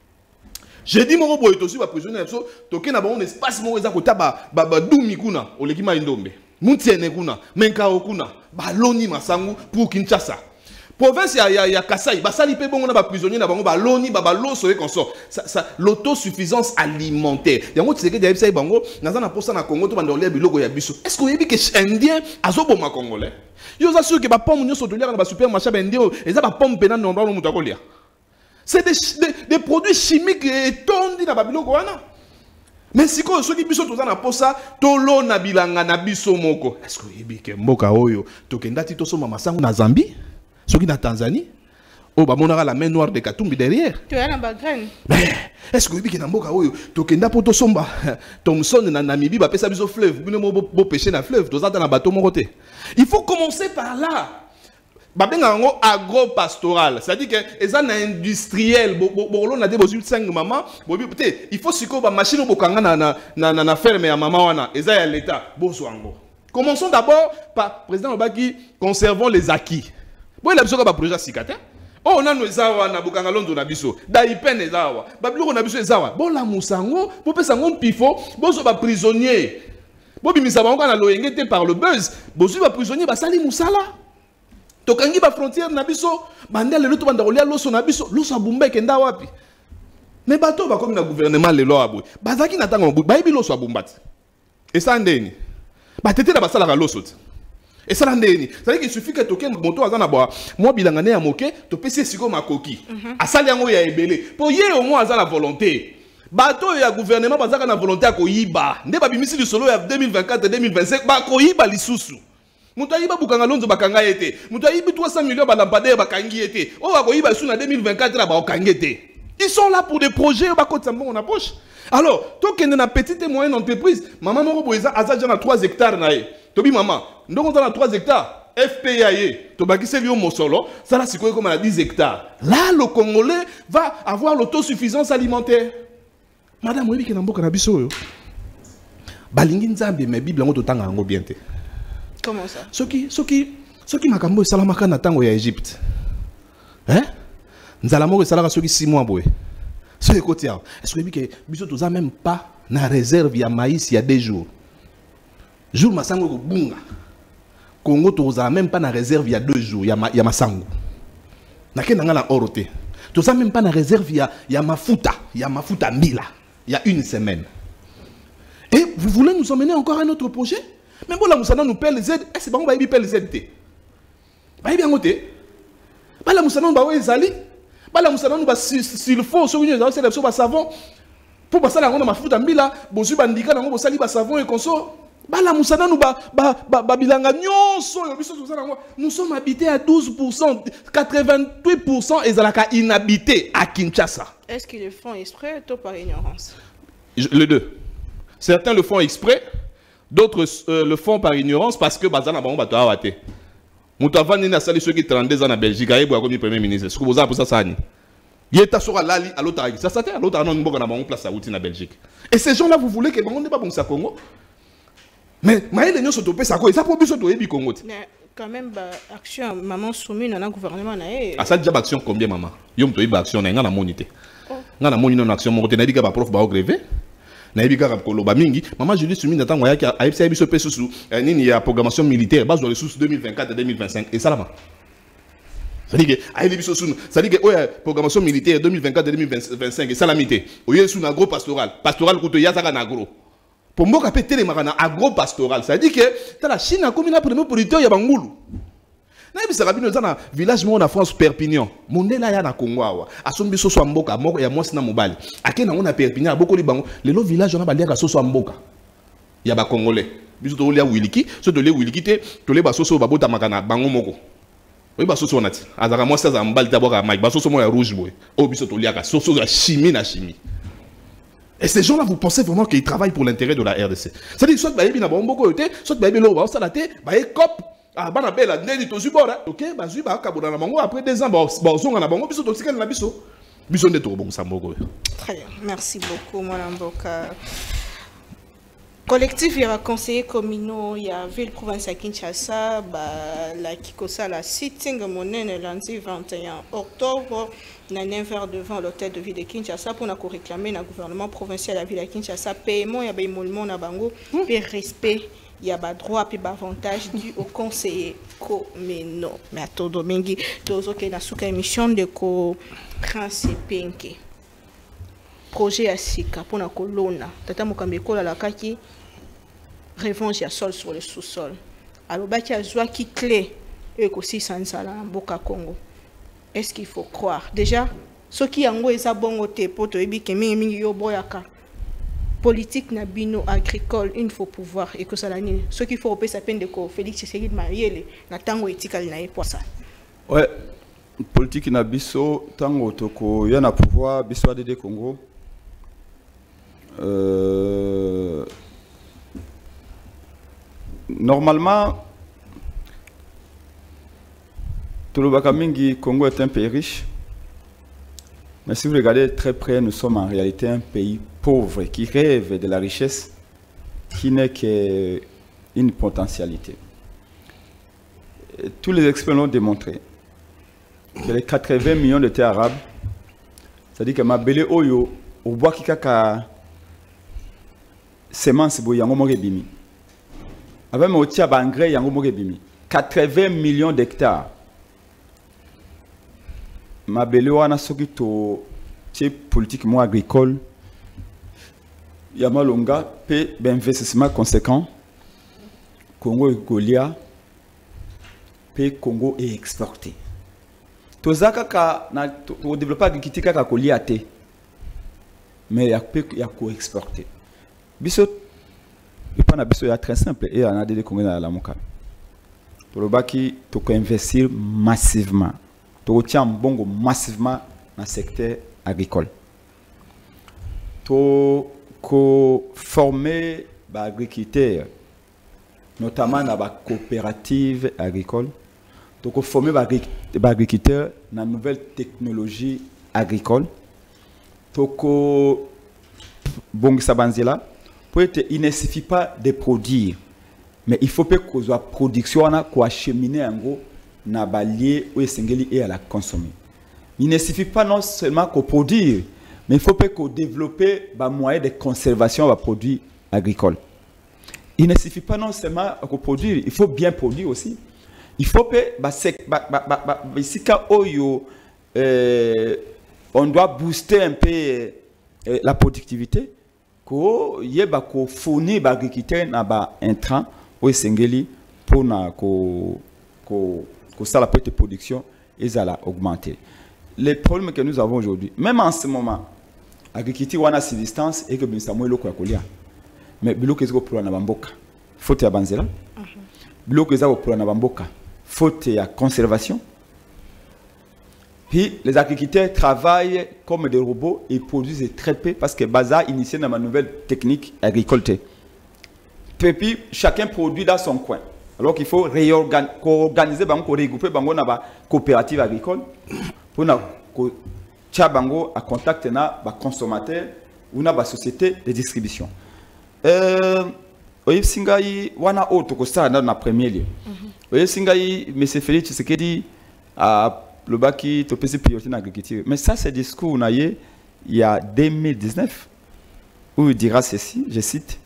J'ai dit mon robot est aussi un prisonnier. Toké na bon espace mo eza kota ba ba dumi kuna olekima indombe. Muntiene kuna, menkao kuna, baloni masangu pour Kinshasa. Province ya ya ya Kasai, ba sali pe bongo na ba prisonnier na bango ba loni ba ba loso et consort. Ça ça l'autosuffisance alimentaire. Yango tseke dia bisa bango naza na posa na Congo to bandolia biloko ya biso. Est-ce que yebi que indien azoboma congolais? Yo za sûr que ba pomme nyoso to lia na ba supermarché ba indien eza ba pomme pena no ndalo muta kolia. C'est des, des des produits chimiques et tondi na ba biloko wana. Mais si ko soki biso to za na posa to lo na bilanga na biso moko. Est-ce que yebi que mboka oyo to kendati to soma masangu na Zambie? Soki na Tanzanie, oh bah monara la main noire de Katumbi derrière. Tu as la bagraine. Mais est-ce que vous avez mboka oyo tokenda poto somba Thomson na Namibie ba pesa biso fleuve, bino mo bo pêcher na fleuve, to zata na bateau mon côté. Il faut commencer par là. Ba benga ngo agro-pastoral, c'est-à-dire que eza na industriel, bo bo lo na de bo cinq maman, bo peut-être il faut siko ba machine bo kanga na na na na ferme ya maman wana, eza ya l'état, bo so ngo. Commençons d'abord par président Obaki, conservons les acquis. Bon, il a besoin d'un projet sikate. Oh, on a nos zawa na bukanga londo na biso. Da ipen ezawa. Ba biloko na biso ezawa. Bon la musango, bo pesa ngo pifo, bo so ba prisonnier. Bo bimisa bango na loyengete par le buzz. Bo so ba prisonnier ba sali musala. Tokangi ba frontière na biso, banda le luto banda kolia loso na biso, loso abumba kenda wapi. Mais bato ba comme na gouvernement le lo abwe. Bazaki na tango ba ibi loso abumbati. Et ça ndeni. Ba tete na basala ka loso. Et ça l'andéni. C'est-à-dire qu'il suffit que token moto azana boa. Moi bilangane ya moke, to pese siko makoki. Asali yango ya ebele. Pour yé au moins azana volonté. Bato ya gouvernement bazaka na volonté ko yiba. Nde ba bimisi du solo ya deux mille vingt-quatre deux mille vingt-cinq ba ko yiba lisusu. Muto yiba bukanga lonzo bakanga yete. Muto yibi trois cents millions ba lampadaire bakangi yete. O ba ko yiba su na deux mille vingt-quatre ba okangi yete. Ils sont là pour des projets ba ko tsambongo na poche. Alors, toi qui es une petite et moyenne entreprise, maman moko boza aza na trois hectares na ye. Tobi maman, ndoko on a trois hectares. F P I A ye, tobaki se liyo mosolo, ça là c'est quoi comme on a dix hectares. Là le Congolais va avoir l'autosuffisance alimentaire. Madame, oui, qui n'a pas de biso. Balingi nzambe mais Bible ngo tanga ngo bien te. Comment ça? Ce qui ce qui ce qui makambo salamaka na tango ya Égypte. Hein? Nzala mo salaka soki six mois boy. Ce côté est-ce que biso toza même pas na réserve ya maïs il y a deux jours. Jour masango ko bunga. Congo toza même pas na réserve il y a deux jours ya ma, ya masango. Na kena ngala oroté. Toza même pas na réserve ya ya mafuta, ya mafuta mila. Il y a une semaine. Et vous voulez nous emmener encore à un autre projet? Mais bon, là, Moussana nous paie les aides. Eh, c'est pas on va y payer les aides. Bah, il bien noté. Bah, là, Moussana nous va y aller. Bah, là, Moussana nous va s'il faut, sur une c'est le savon. Pour passer là, on a ma foute en mille, bosu bandika, on va salir savon et conso. Bah, là, Moussana nous va, bah, bah, bah, bilanga, nous sommes habités à douze pour cent, quatre-vingt-huit pour cent et zalaka inhabités à Kinshasa. Est-ce qu'ils le font exprès ou par ignorance? Les deux. Certains le font exprès, d'autres euh, le font par ignorance parce que bazana bango bato awate. Moutavan ni na sali ceux qui trente-deux ans en Belgique, aye boa comme premier ministre. Ce que vous avez pour ça ça ni. Yeta sora lali à l'autre ça ça à l'autre non mboka na bango place à outil na Belgique. Et ces gens-là vous voulez que bango n'est pas bon ça Congo. Mais maïle nyo soto pe ça ko, ça pour biso to ebi Congo. Mais quand même bah action maman soumise dans le gouvernement na e. Ah ça déjà action combien maman? Yom to ebi action na ngana monité. Ngana monité na action mo te na dika ba prof ba grever. Maman je lui suis mis dans le temps a il y a programmation militaire base de ressources deux mille vingt-quatre et deux mille vingt-cinq et ça là-bas. Ça dit que ça dit que ouais programmation militaire deux mille vingt-quatre et deux mille vingt-cinq et ça la mité. Oye sous agro pastoral pastoral kuto ya saka na agro. Pour moi capter télé marana agro pastoral ça dit que la Chine a comme une premier producteur ya bangulu. Na bisa rabino dans village mo na France Perpignan. Mondela ya na Congo awa. Asombi so so mboka moko ya mwasi na mobali. Akena on a Perpignan boko li bango. Le lo village on a balia ka so so mboka. Ya ba congolais. Biso to lia wiliki, so to le wiliki te to le ba so so babota makana bango moko. Oui ba so so onati. Azaka mwasi za mbali taboka Mike ba so so mo ya rouge boy. O biso to lia ka so so ya chimie na chimie. Et ces gens-là, vous pensez vraiment qu'ils travaillent pour l'intérêt de la R D C? C'est-à-dire, soit baïbi na bamboko yote, soit baïbi lo ba salate, baï cop. Ah, bah, belle, n'est pas subora. Ok, bah, je vais à la bango après deux ans, bah, on a la bango, biso, toxique, la biso. Biso de trop bon, ça Très bien, merci beaucoup, Madame Boka. Collectif, il y a conseiller communaux, il y a ville province à Kinshasa, bah, la Kikosa, la sitting monnaie, le lundi vingt et un octobre, on a un verre devant l'hôtel de ville de Kinshasa pour nous réclamer le gouvernement provincial de la ville de Kinshasa, paiement, il y a des émoluments na bango, et respect. Il y a des droits et des avantages dus aux conseillers communaux. Mais à tout domingue, tous qui na suka émission de ko principe projet à Sika pour na kolona. Tata mukambe kola la kaki revanche ya sol sur le sous-sol. Alors baki a joie qui clé et aussi sansala boka Congo. Est-ce qu'il faut croire déjà ce qui yango eza bongo te poto ebi ke mingi mingi yo boyaka. Politique na bino agricole une fois pouvoir et que ça la nini ce qu'il faut repérer sa peine de ko Félix Tshisekedi marié na tango etikali na pour ça ouais politique na biso tango toko ya na pouvoir biso A D D Congo euh, normalement tolobaka mingi Congo est un pays riche. Mais si vous regardez très près, nous sommes en réalité un pays pauvre qui rêve de la richesse qui n'est qu'une potentialité. Et tous les experts l'ont démontré que les quatre-vingts millions de terres arabes, c'est-à-dire que ma belle oyo, au bois qui kaka semence bo yango mo bimi. Avec mon tia engrais yango mo bimi. quatre-vingts millions d'hectares. Ma belle wana soki to tie politique mo agricole ya malonga pe d'investissement conséquent Congo et Golia pe Congo est exporté to zaka ka na to développer agriculture ka Golia te mais ya pe ya ko exporter biso le pana biso ya très simple et en A D D Congo na la moka to lo baki to ko investir massivement to tient bongo massivement dans le secteur agricole. To ko former les agriculteurs, notamment dans la coopérative agricole, donc former les agriculteurs dans la nouvelle technologie agricole. Donc, bon, pour être, il ne suffit pas de produire, mais il faut que la production soit acheminée en gros na balier ou et à la consommer. Il ne suffit pas non seulement qu'on produire, mais il faut qu'on développe des moyens de conservation des produits agricoles. Il ne suffit pas non seulement qu'on produire, il faut bien produire aussi. Il faut que on doit booster un peu euh, la productivité, qu'on y ait fournir les agriculteurs un intrant ou sengeli pour que ça la production et ça la augmenter. Les problèmes que nous avons aujourd'hui, même en ce moment, l'agriculture on a cette distance et que bien ça moi le quoi colia. Mais bilo que pour na bamboka, faute ya banzela. Bilo que ça pour na bamboka, faute ya conservation. Puis les agriculteurs travaillent comme des robots et produisent très peu parce que Baza initié dans ma nouvelle technique agricole. Et puis chacun produit dans son coin. Alors qu'il faut réorganiser, regrouper dans la coopérative agricole pour que chaque bango a contact avec les consommateurs ou la société de distribution. Euh, oui, singai wana autre que ça dans la première ligne. Oui, singai monsieur Félix Tshisekedi a le baki topesi priorité dans l'agriculture. Mais ça, c'est le discours qu'on a eu il y a deux mille dix-neuf, où il dira ceci, je cite,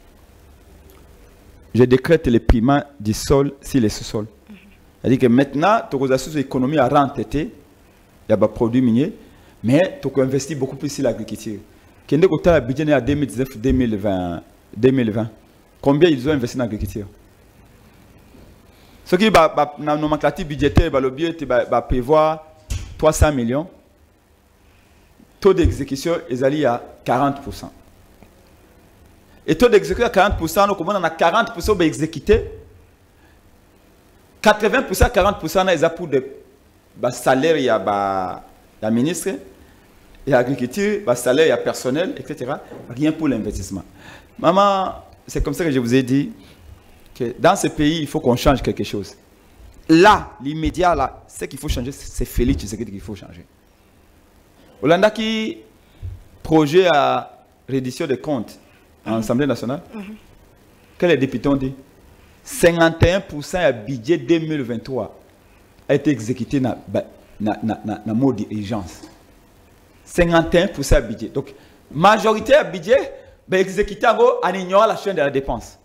« Je décrète le paiement du sol sur les sous-sols. » C'est-à-dire que maintenant, tu as l'économie à rentrer, il y a des produits miniers, mais tu as investi beaucoup plus sur l'agriculture. Quand tu as le budget à deux mille dix-neuf deux mille vingt, combien ils ont investi dans l'agriculture? Ce qui est dans la nomenclature budgétaire, le budget va prévoir trois cents millions. Taux d'exécution est allé à quarante pour cent. Et taux d'exécution à quarante pour cent, nous on a quarante pour cent exécuté. quatre-vingts pour cent, quarante pour cent, ils ont pour le salaire, il y a le ministre, il y a l'agriculture, le salaire, il y a le personnel, et cetera. Rien pour l'investissement. Maman, c'est comme ça que je vous ai dit. Que dans ce pays, il faut qu'on change quelque chose. Là, l'immédiat, là, ce qu'il faut changer, c'est Félix Tshisekedi qu'il faut changer. Hollanda qui projet à reddition des comptes à l'Assemblée nationale, mm-hmm. que les députés ont dit, cinquante et un pour cent du budget deux mille vingt-trois a été exécuté dans le mode d'urgence. cinquante et un pour cent du budget. Donc, majorité du budget est exécuté en ignorant la chaîne de la dépense.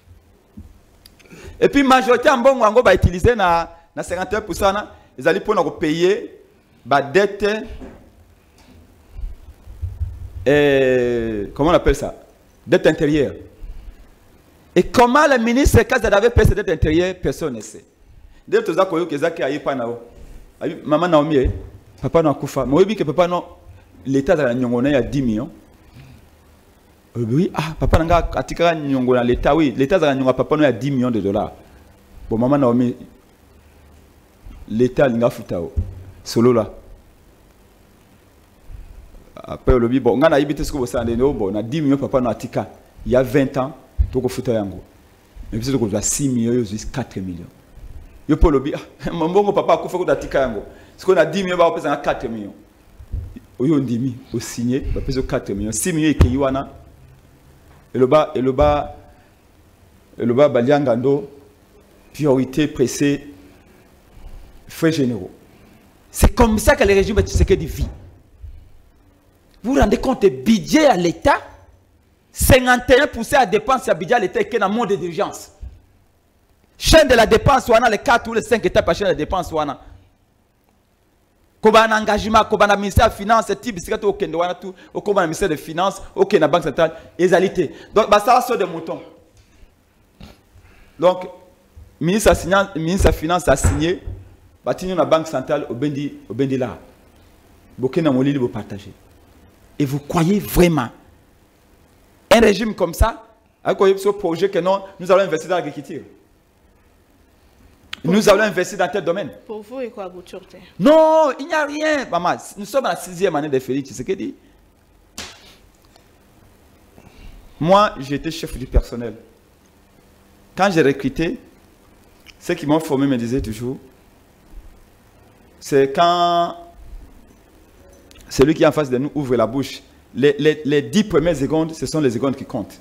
Et puis, la majorité en bon on va utiliser na cinquante et un pour cent, ils allaient pour payer la dette. Et, comment on appelle ça? Dette intérieure. Et comment le ministre Kaza avait payé cette dette intérieure, personne ne sait. Dès que tu as dit que maman Naomi, papa n'a pas moi je que papa non, l'État a dix millions. Oui, ah, papa n'a pas l'État, oui, l'État a papa a dix millions de dollars. Bon, maman Naomi, l'État a fait solo là. Après le bon, on a habité ce que vous avez dit, on a dix millions papa n'a tika. Il y a vingt ans, tu as fait yango. Mais puis tu as six millions, jusqu'à quatre millions. Yo pour le bi, mon bon papa a fait que tika yango. Ce qu'on a dix millions, on a quatre millions. Oyo ndimi, au signé, on a quatre millions. six millions et kiwana. Et le bas, et le bas, et le bas, Baliangando, priorité pressée, frais généraux. C'est comme ça que les régimes de Tshisekedi vivent. Vous vous rendez compte, le budget à l'État, cinquante et un pour cent à dépenses à budget à l'État qui est dans le monde d'urgence. Chaîne de la dépense, on a les quatre ou les cinq étapes à chaîne de la dépense, on a. Comme un engagement, comme un ministère des Finances, type de au Kenya, comme un ministère des Finances, au Kenya Banque centrale, égalité. Donc, bah, ça va sur des moutons. Donc, le ministre des Finances a signé, bah, la Banque centrale au Bendi, au Bendi là. Beaucoup n'a pas partagé. Et vous croyez vraiment un régime comme ça, avec ce projet que non, nous allons investir dans l'agriculture? Nous allons investir dans tel domaine. Pour vous, et quoi, vous non, il n'y a rien. Maman, nous sommes à la sixième année de Félix Tshisekedi. Moi, j'étais chef du personnel. Quand j'ai recruté, ceux qui m'ont formé me disaient toujours, c'est quand celui qui est en face de nous ouvre la bouche. Les, les, les dix premières secondes, ce sont les secondes qui comptent.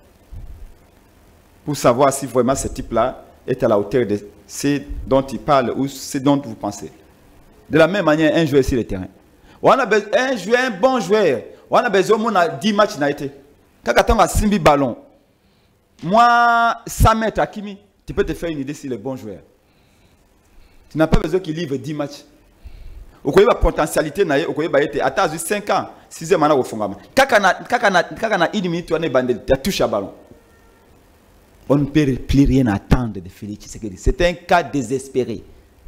Pour savoir si vraiment ce type-là est à la hauteur de ce dont il parle ou ce dont vous pensez. De la même manière, un joueur sur le terrain. On a besoin, un joueur, un bon joueur, on a besoin de dix matchs n'a été. Quand on a Simbi ballon, moi, cent mètres à Kimi, tu peux te faire une idée sur les bons joueurs. Tu n'as pas besoin qu'il livre dix matchs. Vous voyez la potentialité, vous voyez attends cinq ans, six ans, au fond. Quand on a une minute, on est bandé, tu as touché à ballon. On ne peut plus rien attendre de Félix Tshisekedi. C'est un cas désespéré.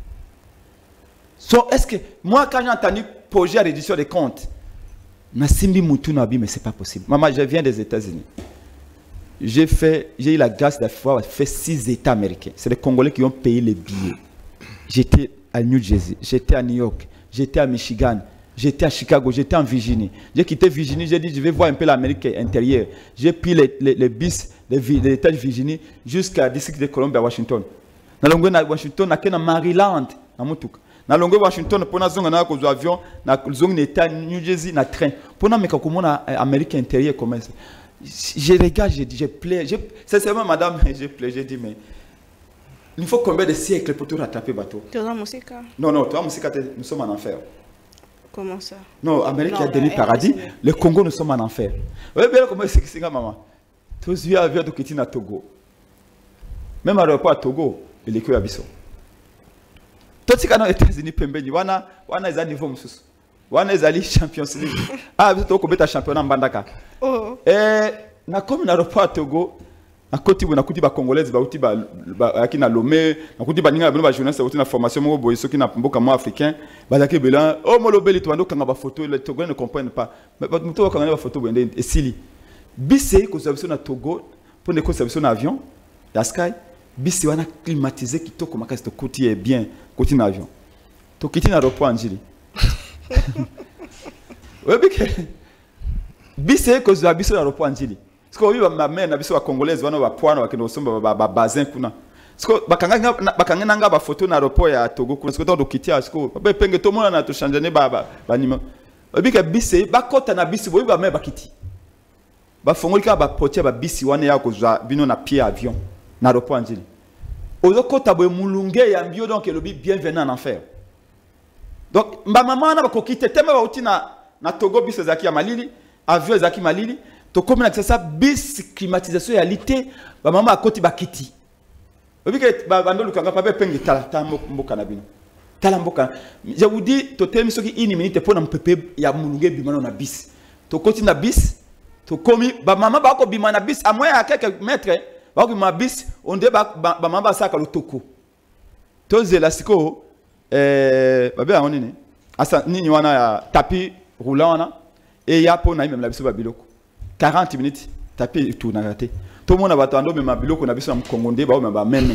So, est-ce que moi, quand j'ai entendu projet à réduction des comptes, Nassimbi Moutou Nabi, mais ce n'est pas possible. Maman, je viens des États-Unis. J'ai fait, j'ai eu la grâce d'avoir fait six États américains. C'est les Congolais qui ont payé les billets. J'étais à New Jersey, j'étais à New York, j'étais à Michigan, j'étais à Chicago, j'étais en Virginie. J'ai quitté Virginie, j'ai dit je vais voir un peu l'Amérique intérieure. J'ai pris les, les, les bus de l'État de Virginie jusqu'à district de Columbia à Washington. Dans le Washington, à Maryland, à Moutouk. Dans le Washington, pour nous avons un avion, dans l'État New Jersey, dans le train. Pour nous, comment l'Amérique intérieure commence. Je regarde, je dis, je plais. Sincèrement, madame, je plais, je dis, mais il faut combien de siècles pour tout rattraper le bateau? Tu es dans la musique? Non, non, toi, musique, nous sommes en enfer. Comment ça? Non, l'Amérique a donné paradis, le Congo, nous sommes en enfer. Vous voyez bien comment c'est que c'est, maman? Tous les avions de Kittina Togo. Même à l'aéroport à Togo, il est que à Bissau. Tout ce qui est aux États-Unis, Pembeni, wana wana est à niveau mususu. Wana est allé Champions League. Ah, vous êtes au Kobeta championnat Mbandaka. Oh. Et na comme na aéroport à Togo, na koti bu na kuti ba congolaise ba uti ba aki na Lomé, na kuti ba ninga ba journaliste uti na formation mo boy soki na mboka mo africain, ba zaki belan, oh molobeli to ando kanga ba photo, les Togolais ne comprennent pas. Mais ba muto ba kanga ba photo bende et sili. Bisi ko service na Togo pour ne ko service na avion, ya Sky. Bisi wana climatisé qui toko makasi to koti est bien, koti na avion. To kiti na aéroport Anjili. Oui, mais bisi ko za bisi na aéroport Anjili. Parce que ma mère na biso ba congolaise wana ba poana ba kendo somba ba ba bazin kuna. Parce que bakanga bakanga nanga ba photo na aéroport ya Togo kuna. Parce que to kiti parce que ba penge to mona na to changer ba ba ba nima. Oui, que bisi ba kota na bisi bo ba me ba kiti. Ba fongolika ba potia ba bisi wana ya ko za bino na pied avion. Na aéroport Anjili. Ozo kota bo mulunge ya mbio donc elobi bienvenue en enfer. Donc ma maman na ba kokite tema ba uti na na Togo biso zaki ya Malili, avion zaki Malili, to comme na ça bis climatisation ya lité, ba maman akoti ba kiti. Obi ke ba bando lukanga pa penge tala ta mboka na bino. Tala mboka. Je vous dis to temi soki une minute pour na mpepe ya mulunge bimano na bis. To koti na bis, to komi ba maman ba ko bimana bis à moins à quelques mètres. Ba ko bimana bis, on de ba ba maman ba saka lotoko. To zelasiko eh ba be onini. Asa nini wana ya tapis roulant wana et ya po na même la biso ba biloko. quarante minutes tapis tout na raté. Tout le monde a battu même biloko na biso na Kongonde ba o ba même.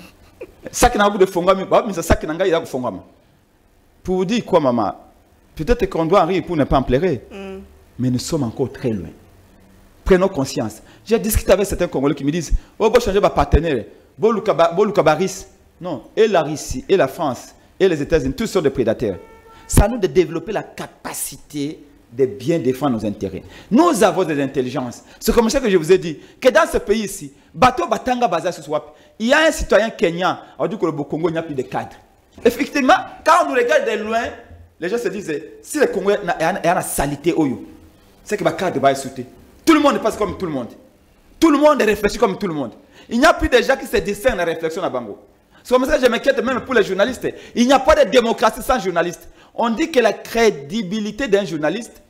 Ça qui n'a pas de fongami, ba mais ça qui n'a pas de fongami. Pour dire quoi maman? Peut-être qu'on doit en rire pour ne pas en pleurer. Mm. Mais nous sommes encore très loin. Prenons conscience. J'ai discuté avec certains Congolais qui me disent oh, bon, changer de partenaire. Bon, Lucas Baris. Non, et la Russie, et la France, et les États-Unis, tous sont des prédateurs. Ça nous de développer la capacité de bien défendre nos intérêts. Nous avons des intelligences. C'est comme ça que je vous ai dit que dans ce pays ici, bateau Batanga Baza Swap, il y a un citoyen kenyan, on dit que le Congo n'y a plus de cadre. Effectivement, quand on nous regarde de loin, les gens se disent si le Congo est en salité, c'est que le cadre va sauter. Tout le monde passe comme tout le monde. Tout le monde réfléchit comme tout le monde. Il n'y a plus de gens qui se discernent la réflexion à Bango. C'est comme ça que je m'inquiète même pour les journalistes. Il n'y a pas de démocratie sans journaliste. On dit que la crédibilité d'un journaliste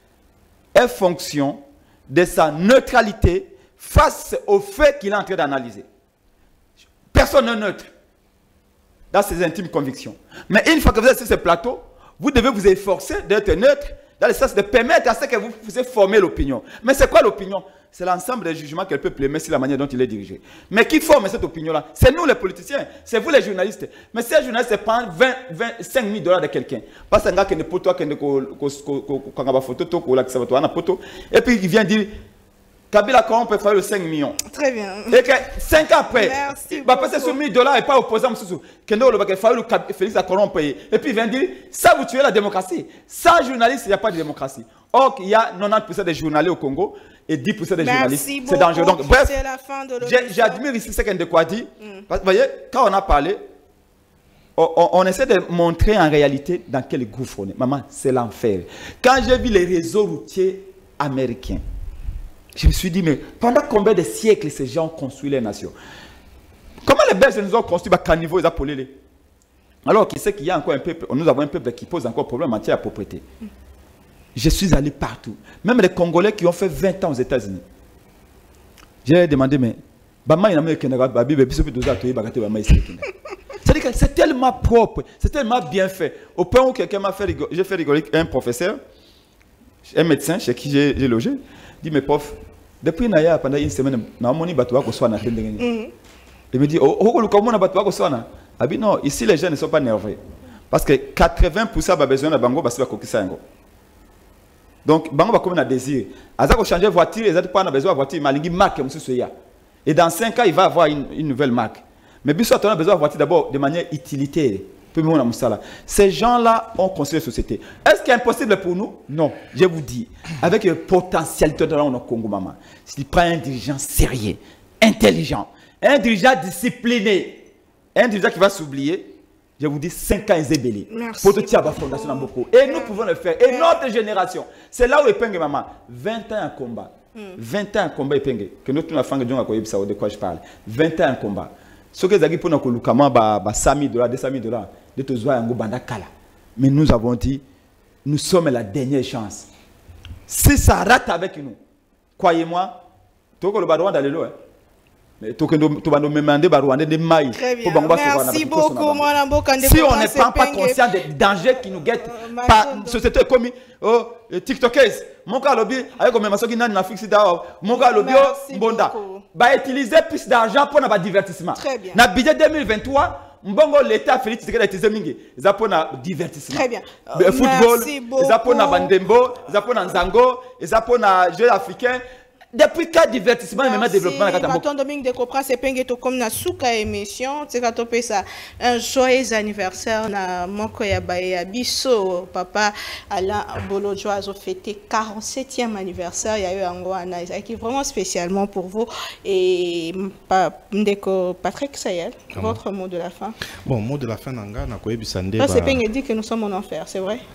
est fonction de sa neutralité face aux faits qu'il est en train d'analyser. Personne n'est neutre dans ses intimes convictions. Mais une fois que vous êtes sur ce plateau, vous devez vous efforcer d'être neutre dans le sens de permettre à ce que vous puissiez former l'opinion. Mais c'est quoi l'opinion? C'est l'ensemble des jugements qu'elle peut émettre sur la manière dont il est dirigé. Mais qui forme cette opinion-là? C'est nous les politiciens, c'est vous les journalistes. Mais si un journaliste prend vingt, vingt-cinq mille dollars de quelqu'un, parce qu'il y a une photo, et puis il vient dire Kabila, comment on peut faire le cinq millions? Très bien. Et que cinq ans après, Merci bah, passer sur mille dollars et pas opposant M. Kendo le bac, Félix Akolon paye. Et puis il vient dire, ça vous tuez la démocratie. Sans journaliste, il n'y a pas de démocratie. Or, il y a quatre-vingt-dix pour cent des journalistes au Congo et dix pour cent des journalistes. C'est dangereux. Donc, bref, j'admire ici ce qu'Ndeko dit. Vous voyez, quand on a parlé, on, on, on essaie de montrer en réalité dans quel gouffre on est. Maman, c'est l'enfer. Quand j'ai vu les réseaux routiers américains, je me suis dit, mais pendant combien de siècles ces gens ont construit les nations? Comment les Belges nous ont construit à caniveau et à polélé? Alors qui sait qu'il y a encore un peuple, nous avons un peuple qui pose encore problème en matière de propriété. Je suis allé partout. Même les Congolais qui ont fait vingt ans aux États-Unis. J'ai demandé, mais c'est-à-dire que c'est tellement propre, c'est tellement bien fait. Au point où quelqu'un m'a fait rigoler, j'ai fait rigoler un professeur, un médecin chez qui j'ai logé, dit, mais prof, depuis Naya, pendant une semaine, il me dit, oh, comment on a battu à ah bien non, ici les gens ne sont pas nerveux. Parce que quatre-vingts pour cent a besoin de bango, parce que c'est donc, bango va comme un désir. Azako changer de voiture, ils n'ont pas besoin de voiture, mais il marque comme ça. Et dans cinq ans, il va avoir une, une nouvelle marque. Mais bien sûr, on a besoin de voiture d'abord de manière utilitaire. Ces gens-là ont construit la société. Est-ce qu'il est impossible pour nous? Non. Je vous dis, avec une potentialité dans le Congo, maman, s'il prend un dirigeant sérieux, intelligent, un dirigeant discipliné, un dirigeant qui va s'oublier, je vous dis, cinq ans, ils est belé. Pour tout la fondation dans beaucoup. Et nous pouvons le faire. Et notre génération, c'est là où est Penge, maman. vingt ans en combat. vingt ans en combat, Penge. Que nous, nous avons fait de quoi je parle. vingt ans en combat. Ce que vous avez dit, c'est cent mille dollars, deux cent mille dollars. Mais nous avons dit, nous sommes la dernière chance. Si ça rate avec nous, croyez-moi, tu vas le droit d'aller loin. Mais tu vas nous demander de mailles. Très bien. Merci beaucoup, si on n'est pas, pas conscient des dangers qui nous guettent par société comme oh, TikTokers, mon cas lobby, avec mes maçons qui n'ont pas fixé d'or, mon cas lobby, bonda, va utiliser plus d'argent pour notre divertissement. Très bien. Dans le budget deux mille vingt-trois, Mbongo l'État Félix Tshisekedi a utilisé mingi. Ils ont pour notre divertissement. Très bien. Le football, ils ont pour notre bandembo, ils ont pour notre zango, ils ont pour notre jeux africains. Depuis quel divertissement et même développement la Bâton Dominique de Copra, c'est pengeto comme na souka émission. C'est quand on fait ça un joyeux anniversaire na moko ya baye biso papa Alain Bolodjo a fêté quarante-septième anniversaire. Il y a eu un goana qui est vraiment spécialement pour vous et Ndeko Patrick Sayel. Votre mot de la fin. Bon, mot de la fin nanga na koyebi sande. Ça c'est pengue dit que nous sommes en enfer, c'est vrai.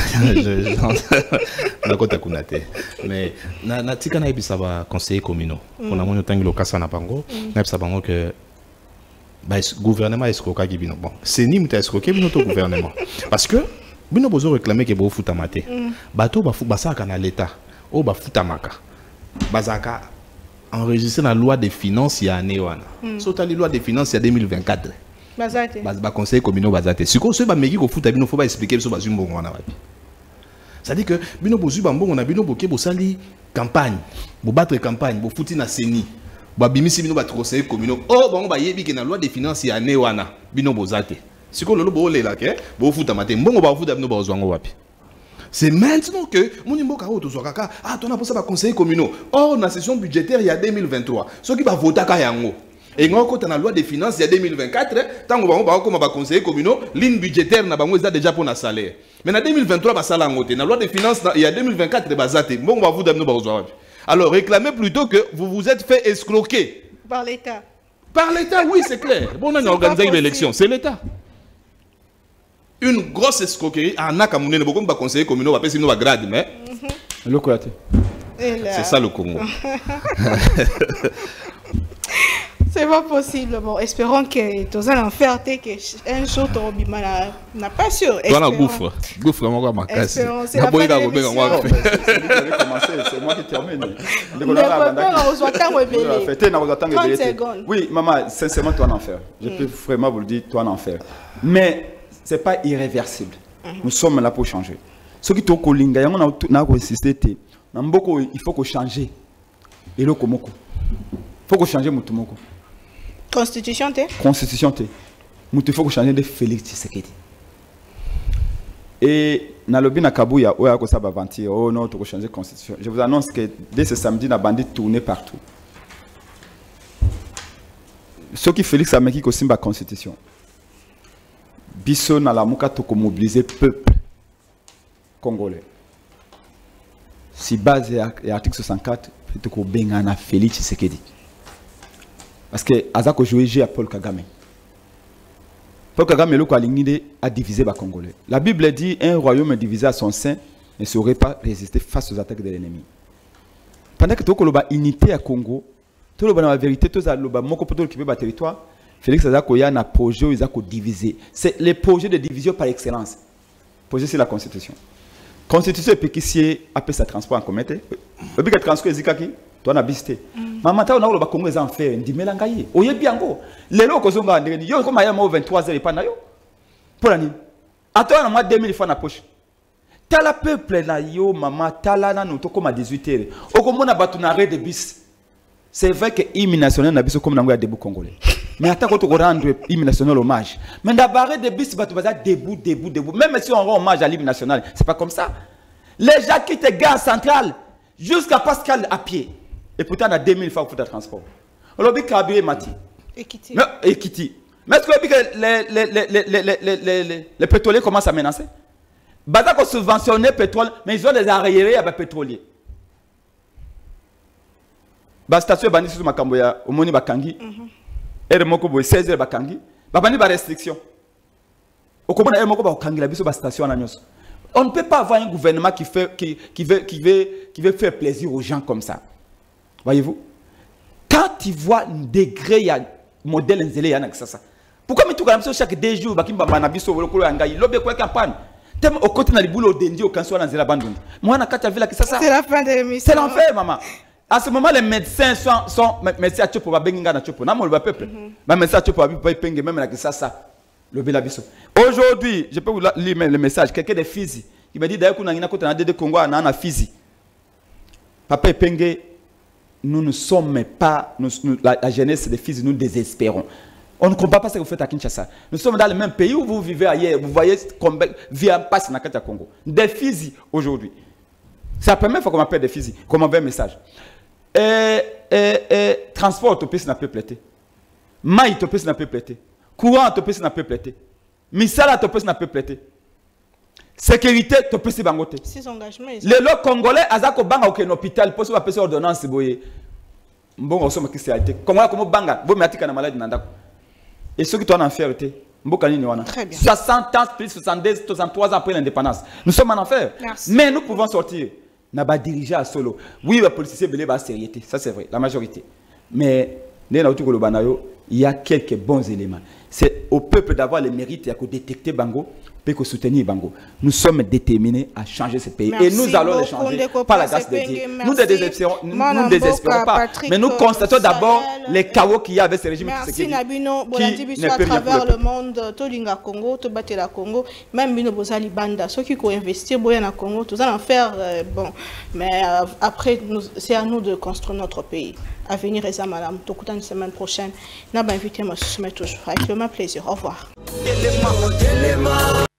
Mais na tika na ebisa ba conseiller communaux pour na monyo tangilo kasa na bango na ebisa bango que ba gouvernement escroquer ki bino bon c'est ni muta escroquer bino to gouvernement parce que bino bozo réclamer que bo futa maté bato ba fu basaka na l'état o ba futa maka bazaka enregistré dans la loi des finances ya année wana so ta loi des finances ya deux mille vingt-quatre bazate ba conseil communaux bazate siko so ba meki ko futa bino faut ba expliquer so ba zumbongo wana wapi. C'est-à-dire que bino bozu bambo on a bino boké bo sali campagne bo battre campagne bo futi na seni bo bimisi bino ba conseil communaux oh bango ba yebi ke na loi des finances ya année wana bino bozate siko lolo bo lela ke bo futa maté mbongo ba futa bino ba zwango wapi. C'est maintenant que mon imboka o to zwaka ah ton a pour ça ba conseil communaux oh na session budgétaire il y a deux mille vingt-trois ceux qui ba voter ka yango. Et quand on a la loi des finances, il y a deux mille vingt-quatre, tant qu'on va comme conseiller communaux, ligne budgétaire n'a pas déjà pour un salaire. Mais en deux mille vingt-trois, ça l'a monté. Dans la loi des finances, il y a deux mille vingt-quatre, bon, on va vous donner nos alors réclamez plutôt que vous vous êtes fait escroquer. Par l'État. Par l'État, oui, c'est clair. Bon, on a organisé l'élection, c'est l'État. Une grosse escroquerie, en a comme on beaucoup de conseillers communaux, on va passer nos grades, mais. C'est ça le Congo. C'est pas possible. Bon, espérons que tu vas en faire un jour ton bimana n'a pas sûr. Toi la gouffre, gouffre moi ma casse. C'est la fin de l'émission. C'est moi qui termine. trente secondes. Oui, maman, sincèrement toi en enfer. Je peux vraiment vous le dire, toi en enfer. Mais c'est pas irréversible. Nous sommes là pour changer. Ce qui t'ont collinga, il y a un système. Il faut qu'on change. Et le komoko. Il faut qu'on change mutumoko. Constitution T. Constitution T. Il faut changer de Félix Tshisekedi. Et Nalobi na Kabuya, ouais, à cause ça va vantir. Oh non, tu vas changer de constitution. Je vous annonce que dès ce samedi, la bandit tournait partout. Ce qui Félix a mis aussi la constitution. Bisso na la mouka toko mobiliser peuple congolais. Si base et article soixante-quatre, toko bengana Félix Tshisekedi. Parce que Azako joué à Paul Kagame. Paul Kagame a divisé les Congolais. La Bible dit un royaume divisé à son sein ne saurait pas résister face aux attaques de l'ennemi. Pendant que tu as une unité à Congo, tu as la vérité, tu as le territoire, Félix Azako a un projet où divisé. C'est le projet de division par excellence. Le projet, c'est la Constitution. La Constitution est péquicier, après ça transport en commun. Le but de transport est zikaki. Tu as visité. Maman, tu as le Congo en fait, dit Mélangaye. Oye bien go. Les lots qui ont gagné, yo comme ayamo vingt-trois heures et pas na yo. Pour l'année. Attends, moi deux mille fois na poche. T'as la peuple là yo maman, t'as là na nous comme à dix-huit heures. Au comme on a battu na arrêt de bis. C'est vrai que l'hymne national na biso comme na ngoya debout congolais. Mais attends quand on rendre l'hymne national hommage. Mais d'abord arrêt de bis battu baza debout debout debout. Même si on rend hommage à l'hymne national, c'est pas comme ça. Les gens quittent gare centrale jusqu'à Pascal à pied. Et pourtant, on a deux mille fois pour le transport. On a dit que Mati. Équité. Équité. Mais est-ce que les, les, les, les, les, les, les, les, les pétroliers commencent à menacer? Baza qu'on subventionne le pétrole, mais ils ont des arriérés avec les pétroliers. La station est sur Makamboya, au Moni Bakangi. Et le Moko seize heures Bakangi. Babani ba restriction. Au Komona et Moko Bakangi, la biso ba station à Nyos. On ne peut pas avoir un gouvernement qui, fait, qui, qui, veut, qui, veut, qui veut faire plaisir aux gens comme ça. Voyez-vous? Quand tu vois un degré, il y a un modèle nzélé, il y a ça. Pourquoi tu as chaque deux jours, tu as un biso, tu as un gars, tu as campagne. Tu as un côté dans le boulot, tu as un soin dans la bande. Moi, je vu ça. C'est la fin de l'émission. C'est l'enfer, maman. À ce moment, les médecins sont, sont médecins à Tchopo, Benga na Tchopo. Non, le peuple. Mais médecins à Tchopo, Benga, même avec ça, ça. Le Bélabiso. Aujourd'hui, je peux vous lire le message. Quelqu'un de Fizi, qui m'a dit d'ailleurs qu'on a une côte de Congo, on a un Fizi. Papa Penge, nous ne sommes pas, nous, nous, la, la jeunesse des Fizi, nous désespérons. On ne comprend pas ce que vous faites à Kinshasa. Nous sommes dans le même pays où vous vivez ailleurs. Vous voyez combien vie en passe dans le Congo. Des Fizi aujourd'hui. C'est la première fois qu'on m'appelle des Fizi, qu'on m'envoie un message. Et, et, et, transport autopiste n'a pas prêté. Maï autopiste n'a pas prêté. Courant autopiste n'a pas prêté. Misala autopiste n'a pas prêté. Sécurité autopiste bangote. Ces engagements. Les lots congolais, azako banga aucun hôpital, pour se passer ordonnance boye. Bon, on somme qui c'estalité. Congolais comme banga, bon metti kana maladie nandako. Et ceux qui sont en fierté, mbokani ni wana. Très bien. soixante ans plus soixante-deux, soixante-trois ans après l'indépendance. Nous sommes en enfer. Merci. Mais nous pouvons sortir. N'a pas dirigé à solo. Oui, les policiers belé ba sérieuxité, ça c'est vrai, la majorité. Mais il y a quelques bons éléments. C'est au peuple d'avoir le mérite de détecter Bango et de soutenir Bango. Nous sommes déterminés à changer ce pays. Merci. Et nous allons le changer par la grâce de Dieu. Nous ne désespérons, nous, nous désespérons pas. Patrick, mais nous constatons d'abord les chaos qu'il y a avec ce régime. Merci Nabino, Bolandi à travers le monde, Tolinga Congo, Tobatela Congo, même Bino Bozali Banda, ceux qui ont investi Boyana Congo, tout ça en faire euh, bon. Mais euh, après, c'est à nous de construire notre pays. À venir, Eza Madame, tout la semaine prochaine. N'a pas invité, moi, je me toujours avec le même plaisir. Au revoir.